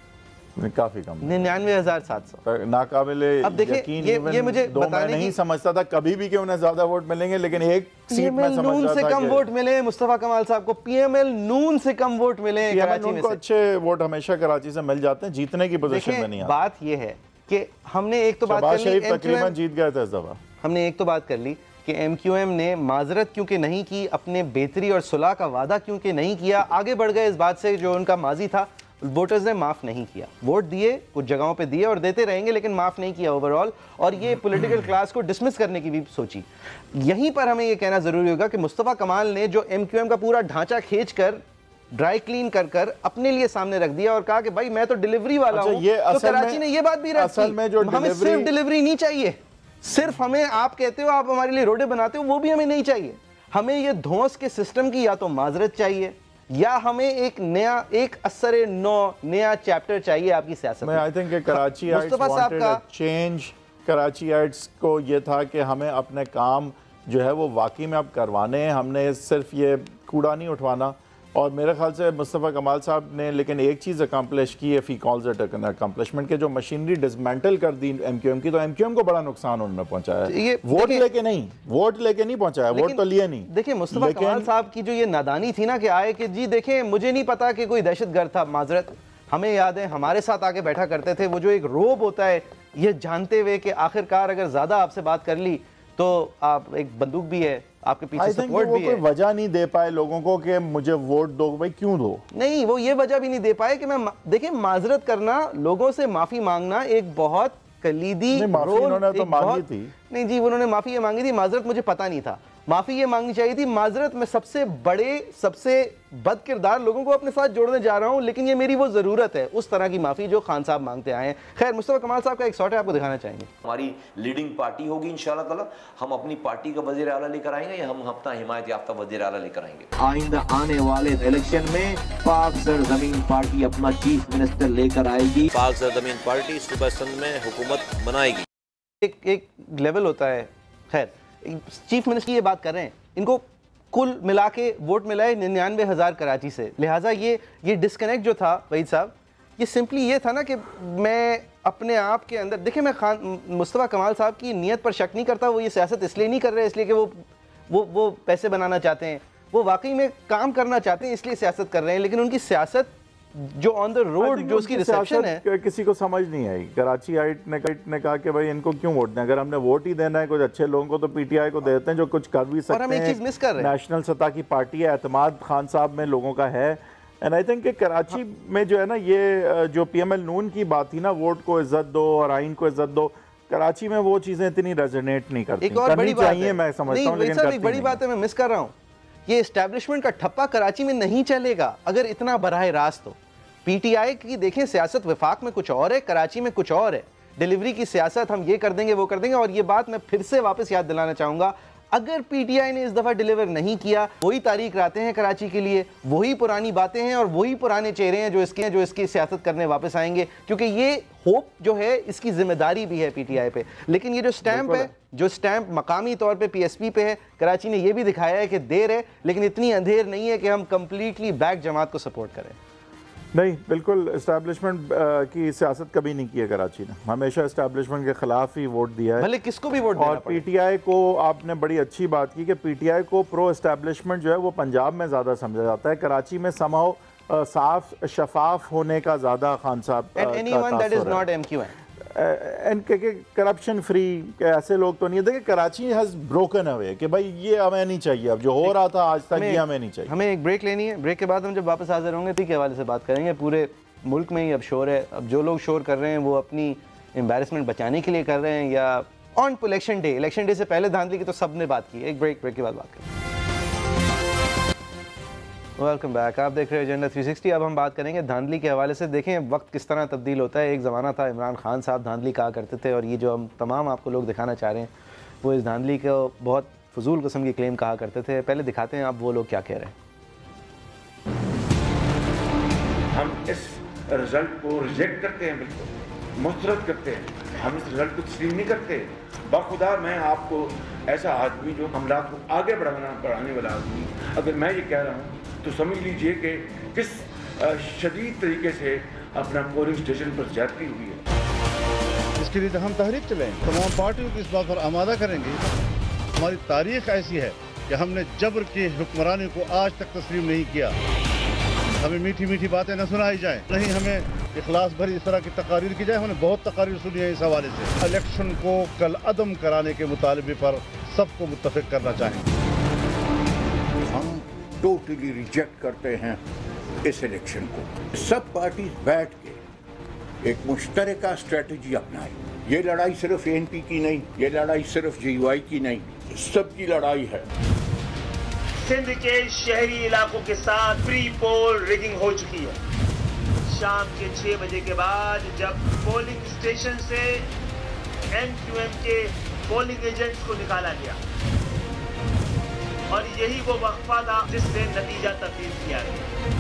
काफी कम, 99,700। नाकाबिले यकीन। ये मुझे बताने नहीं समझता था कभी भी कि उन्हें ज्यादा वोट मिलेंगे, लेकिन एक सीट में समझ नून से कम वोट मिले मुस्तफा कमाल साहब को, PML नून से कम वोट मिले कराची में। अच्छे वोट हमेशा कराची से मिल जाते हैं, जीतने की पोजीशन में नहीं आते। बात ये है कि हमने एक तो बात कर ली, तकरीबन जीत गए थे इस दफा। हमने एक तो बात कर ली कि MQM ने माजरत क्योंकि नहीं की, अपने बेहतरी और सुलह का वादा क्योंकि नहीं किया, आगे बढ़ गए इस बात से जो उनका माजी था। वोटर्स ने माफ़ नहीं किया, वोट दिए, कुछ जगहों पे दिए और देते रहेंगे, लेकिन माफ़ नहीं किया ओवरऑल। और ये पॉलिटिकल क्लास को डिसमिस करने की भी सोची। यहीं पर हमें ये कहना ज़रूरी होगा कि मुस्तफ़ा कमाल ने जो MQM का पूरा ढांचा खींच कर ड्राई क्लीन कर अपने लिए सामने रख दिया और कहा कि भाई मैं तो डिलीवरी वाला हूं। तो कराची ने ये बात भी रखी, हमें सिर्फ डिलीवरी नहीं चाहिए, सिर्फ हमें आप कहते हो आप हमारे लिए रोडे बनाते हो वो भी हमें नहीं चाहिए, हमें ये धौंस के सिस्टम की या तो माजरत चाहिए या हमें एक नया, एक असर नौ नया चैप्टर चाहिए आपकी सियासत में। आई थिंक कराची मुस्तफा साहब का चेंज, कराचीइट्स को ये था कि हमें अपने काम जो है वो वाकई में अब करवाने हैं, हमने सिर्फ ये कूड़ा नहीं उठवाना। और मेरे ख्याल से मुस्तफ़ा कमाल साहब ने लेकिन एक चीज़ अकम्पलिश की है, he calls it an accomplishment, के जो मशीनरी डिसमेंटल कर दी MQM की, तो MQM को बड़ा नुकसान उन्होंने पहुंचाया है। ये वोट लेके नहीं पहुंचाया, वोट तो लिए नहीं। देखिए मुस्तफ़ा कमाल साहब की जो ये नादानी थी ना कि आए कि जी देखें मुझे नहीं पता कि कोई दहशतगर्द था, माजरत, हमें याद है हमारे साथ आके बैठा करते थे, वो जो एक रोब होता है ये जानते हुए कि आखिरकार अगर ज़्यादा आपसे बात कर ली तो आप एक बंदूक भी है आपके पीछे, सपोर्ट भी है। कोई वजह नहीं दे पाए लोगों को कि मुझे वोट दो, भाई क्यों दो? नहीं, वो ये वजह भी नहीं दे पाए कि मैं देखिए माजरत करना, लोगों से माफी मांगना एक बहुत कलीदी रोल। उन्होंने तो मांगी थी। नहीं जी, उन्होंने माफी ये मांगी थी, माजरत मुझे पता नहीं था, माफी ये मांगनी चाहिए थी। माजरत में सबसे बड़े सबसे बद किरदार लोगों को अपने साथ जोड़ने जा रहा हूं, लेकिन ये मेरी वो जरूरत है, उस तरह की माफी जो खान साहब मांगते आए हैं। खैर मुस्तफा कमाल साहब का एक शॉट है, आपको दिखाना चाहेंगे। हमारी लीडिंग पार्टी होगी इंशाल्लाह ताला, हम अपनी पार्टी का वजीर आला लेकर आएंगे या हम अपना हिमायत याफ्ता वजीर आला लेकर आएंगे। आइंदा आने वाले इलेक्शन में पाक सरजमीन पार्टी अपना चीफ मिनिस्टर लेकर आएगी, पाक सरजमीन पार्टी सूबा सिंध में हुकूमत बनाएगी। एक लेवल होता है। खैर चीफ मिनिस्टर ये बात कर रहे हैं, इनको कुल मिला के वोट मिला है 99,000 कराची से, लिहाजा ये डिस्कनेक्ट जो था वहीद साहब, ये सिंपली ये था ना कि मैं अपने आप के अंदर देखिए, मैं मुस्तफ़ा कमाल साहब की नीयत पर शक नहीं करता, वो ये सियासत इसलिए नहीं कर रहे इसलिए कि वो पैसे बनाना चाहते हैं, वो वाकई में काम करना चाहते हैं इसलिए सियासत कर रहे हैं, लेकिन उनकी सियासत जो ऑन द रोड जो उसकी रिसेप्शन है किसी को समझ नहीं आई। कराचीआइट ने कहा कि भाई इनको क्यों वोट दें, अगर हमने वोट ही देना है कुछ अच्छे लोगों को तो PTI को देते हैं जो कुछ कर भी सकते हैं। और हम एक चीज मिस कर रहे हैं, नेशनल सतह की पार्टी है, एतमाद खान साहब में लोगों का है। एंड आई थिंक कराची में जो है ना, ये जो PML नून की बात थी ना, वोट को इज्जत दो और आइन को इज्जत दो, कराची में वो चीजें इतनी रेजोनेट नहीं करती। एक और बड़ी बात है, मैं समझता हूं, लेकिन एक बड़ी बात है मैं मिस कर रहा हूं, ये एस्टैब्लिशमेंट का ठप्पा कराची में नहीं चलेगा अगर इतना बराह रास्त हो। पीटीआई की देखें सियासत वफाक में कुछ और है, कराची में कुछ और है। डिलीवरी की सियासत हम ये कर देंगे वो कर देंगे। और ये बात मैं फिर से वापस याद दिलाना चाहूंगा, अगर पीटीआई ने इस दफा डिलीवर नहीं किया, वही तारीख रातें हैं कराची के लिए, वही पुरानी बातें हैं और वही पुराने चेहरे हैं जो इसकी सियासत करने वापस आएंगे, क्योंकि ये होप जो है इसकी जिम्मेदारी भी है पीटीआई पे। लेकिन ये जो स्टैंप है, जो स्टैंप मकामी तौर पे पीएसपी पे है, कराची ने ये भी दिखाया है कि देर है लेकिन इतनी अंधेर नहीं है कि हम कंप्लीटली बैक जमात को सपोर्ट करें। नहीं, बिल्कुल इस्टेब्लिशमेंट की सियासत कभी नहीं की है कराची ने, हमेशा इस्टेब्लिशमेंट के खिलाफ ही वोट दिया है, भले किसको भी वोट और पीटीआई को आपने बड़ी अच्छी बात की कि पीटीआई को प्रो इस्टेब्लिशमेंट जो है वो पंजाब में ज़्यादा समझा जाता है, कराची में समाओ साफ शफाफ होने का ज़्यादा खान साहब करप्शन फ्री ऐसे लोग तो नहीं है। देखिए कराची हैज़ ब्रोकन अवे कि भाई ये हमें नहीं चाहिए, अब जो हो रहा था आज तक ये हमें नहीं चाहिए। हमें एक ब्रेक लेनी है, ब्रेक के बाद हम जब वापस हाजिर होंगे तो के हवाले से बात करेंगे। पूरे मुल्क में ही अब शोर है, अब जो लोग शोर कर रहे हैं वो अपनी एम्बैरेसमेंट बचाने के लिए कर रहे हैं या ऑन इलेक्शन डे से पहले धांधली की तो सब ने बात की। एक ब्रेक के बाद बात करेंगे। वेलकम बैक, आप देख रहे हैं एजेंडा 360। अब हम बात करेंगे धांधली के हवाले से। देखें वक्त किस तरह तब्दील होता है। एक ज़माना था इमरान खान साहब धांधली कहा करते थे और ये जो हम तमाम आपको लोग दिखाना चाह रहे हैं वो इस धांधली को बहुत फजूल किस्म की क्लेम कहा करते थे। पहले दिखाते हैं आप वो लोग क्या कह रहे हैं। हम इस रिजल्ट को रिजेक्ट करते हैं, बिल्कुल मुस्तरद करते हैं, हम इस रिजल्ट को तस्लीम नहीं करते। बाखुदा मैं आपको ऐसा आदमी जो मामलात को आगे बढ़ाने वाला आदमी, अगर मैं ये कह रहा हूँ तो समझ लीजिए कि किस शदीद तरीके से अपना पोलिंग स्टेशन पर ज्यादती हुई है। इसके लिए हम तहरीक चलें, तमाम पार्टियों को इस बात पर आमादा करेंगे। हमारी तारीख ऐसी है कि हमने जबर की हुक्मरानी को आज तक तस्लीम नहीं किया। हमें मीठी मीठी बातें न सुनाई जाए, नहीं हमें इखलास भरी इस तरह की तकारीर की जाए। हमने बहुत तकारीर सुनी है इस हवाले से। इलेक्शन को कल अदम कराने के मुतालबे पर सबको मुत्तफिक करना चाहेंगे। हम टोटली रिजेक्ट करते हैं इस इलेक्शन को। सब पार्टी बैठ के एक मुश्तरका स्ट्रेटजी अपनाए। ये लड़ाई सिर्फ एनपी की नहीं, ये लड़ाई सिर्फ जीयूआई की नहीं, सबकी लड़ाई है। सिंध के शहरी इलाकों के साथ प्री पोल रिगिंग हो चुकी है। शाम के 6 बजे के बाद जब पोलिंग स्टेशन से एमक्यूएम के पोलिंग एजेंट्स को निकाला गया और यही वो वक्फा था जिससे नतीजा तब्दील किया गया।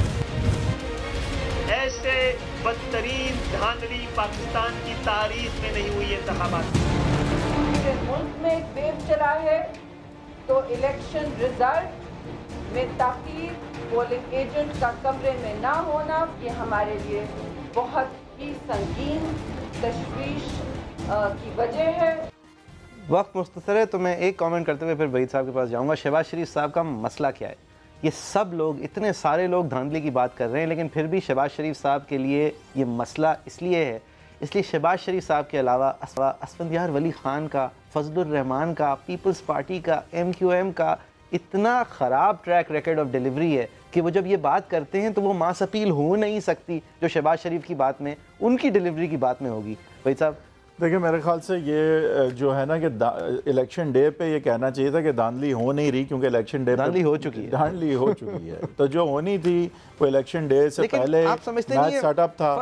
ऐसे बदतरीन धांधली पाकिस्तान की तारीख में नहीं हुई इंतखाबात। पूरे मुल्क में एक वेव चला है तो इलेक्शन रिजल्ट में ताखीर, पोलिंग एजेंट का कमरे में ना होना, ये हमारे लिए बहुत ही संगीन तशवीश की वजह है। वक्त मुख्तसर है तो मैं एक कमेंट करते हुए फिर वहीद साहब के पास जाऊंगा। शहबाज शरीफ साहब का मसला क्या है? ये सब लोग, इतने सारे लोग धांधली की बात कर रहे हैं लेकिन फिर भी शहबाज शरीफ साहब के लिए ये मसला इसलिए है, इसलिए शहबाज शरीफ साहब के अलावा असफंदियार वली ख़ान का, फजलुर रहमान का, पीपल्स पार्टी का, MQM का इतना ख़राब ट्रैक रिकॉर्ड ऑफ डिलीवरी है कि वो जब ये बात करते हैं तो वो मास अपील हो नहीं सकती जो शहबाज शरीफ की बात में, उनकी डिलीवरी की बात में होगी। वहीद साहब देखिए मेरे ख्याल से ये जो है ना कि इलेक्शन डे पे ये कहना चाहिए था कि धांधली हो नहीं रही, क्योंकि इलेक्शन डे धांधली हो चुकी है, धांधली हो चुकी है। तो जो होनी थी वो इलेक्शन डे से पहले आप समझते नहीं है, सेटअप था।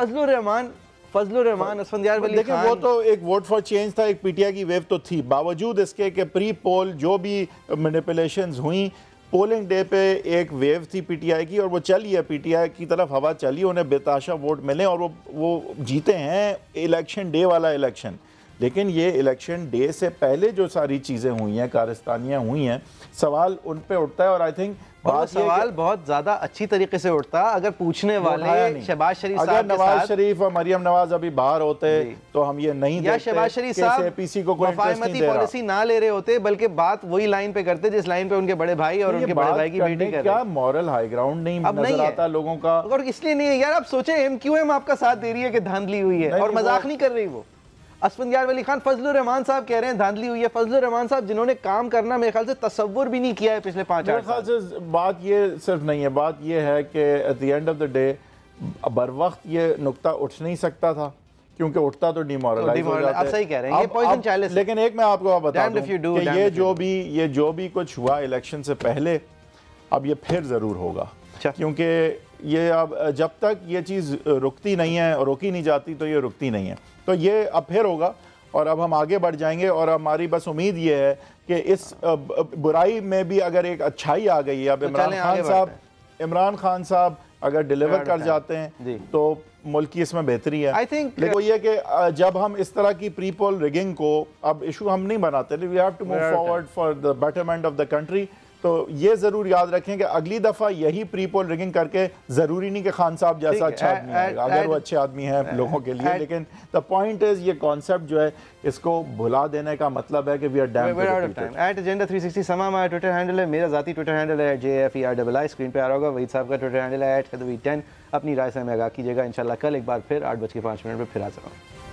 फजलुर रहमान, असफंदियार वली खान, वो तो एक वोट फॉर चेंज था, एक पीटीआई की वेव तो थी। बावजूद इसके कि प्री पोल जो भी मैनिपुलेशंस हुई, पोलिंग डे पे एक वेव थी पीटीआई की और वो चली है, पीटीआई की तरफ हवा चली, उन्हें बेताशा वोट मिले और वो जीते हैं इलेक्शन डे वाला इलेक्शन। लेकिन ये इलेक्शन डे से पहले जो सारी चीज़ें हुई हैं, कारस्तानियाँ हुई हैं, सवाल उन पे उठता है। और आई थिंक सवाल बहुत ज्यादा अच्छी तरीके से उठता अगर पूछने वाले शहबाज शरीफ साहब, अगर नवाज शरीफ और मरियम नवाज अभी बाहर होते तो हम ये नहीं या शहबाज शरीफ साहब एपीसी को कोई मफाहमती पॉलिसी ना ले रहे होते, बल्कि बात वही लाइन पे करते जिस लाइन पे उनके बड़े भाई और उनके बड़े भाई की बेटी कर रहे हैं। क्या मॉरल हाई ग्राउंड नहीं नजर आता लोगों का? और इसलिए नहीं है यार, आप सोचे MQM आपका साथ दे रही है कि धांधली हुई है और मजाक नहीं कर रही वो। असफंदियार वली खान, फजलुर रहमान साहब कह रहे हैं धांधली हुई है। फजलुर रहमान साहब जिन्होंने काम करना मेरे ख्याल से तस्वुर भी नहीं किया है पिछले 5-8 साल से। बात ये सिर्फ नहीं है, बात ये है कि at the end of the day बर वक्त ये नुक्ता उठ नहीं सकता था, क्योंकि उठता तो डिमोरलाइज हो जाता है। आप सही कह रहे हैं, ये पॉइजन चैलेंज। लेकिन एक मैं आपको बता दूं कि ये जो भी कुछ हुआ इलेक्शन से पहले, अब ये फिर जरूर होगा, क्योंकि ये अब जब तक ये चीज़ रुकती नहीं है और रोकी नहीं जाती तो ये रुकती नहीं है। तो ये अब फिर होगा और अब हम आगे बढ़ जाएंगे और हमारी बस उम्मीद ये है कि इस बुराई में भी अगर एक अच्छाई आ गई है। अब इमरान खान साहब अगर डिलीवर कर जाते हैं तो मुल्क की इसमें बेहतरी है। लेकिन वो ये कि जब हम इस तरह की प्री पोल रिगिंग को अब इशू हम नहीं बनाते, we have to move forward for the betterment of the country. तो ये जरूर याद रखें कि अगली दफा यही प्री पोल रिगिंग करके जरूरी नहीं कि खान साहब जैसा अच्छा आदमी आएगा, अगर वो अच्छे आदमी हैं लोगों के लिए, लेकिन द पॉइंट इज ये कॉन्सेप्ट जो है इसको भुला देने का मतलब है कि we are dam at agenda 360 Samaa हमारा ट्विटर हैंडल है, मेरा जाती ट्विटर हैंडल है JFERII, स्क्रीन पे आ रहा होगा। वहीद साहब का ट्विटर हैंडल है @10। अपनी राय से हमें आगाह कीजिएगा। इंशाल्लाह कल एक बार फिर 8:05 पे फिर हाजिर होंगे।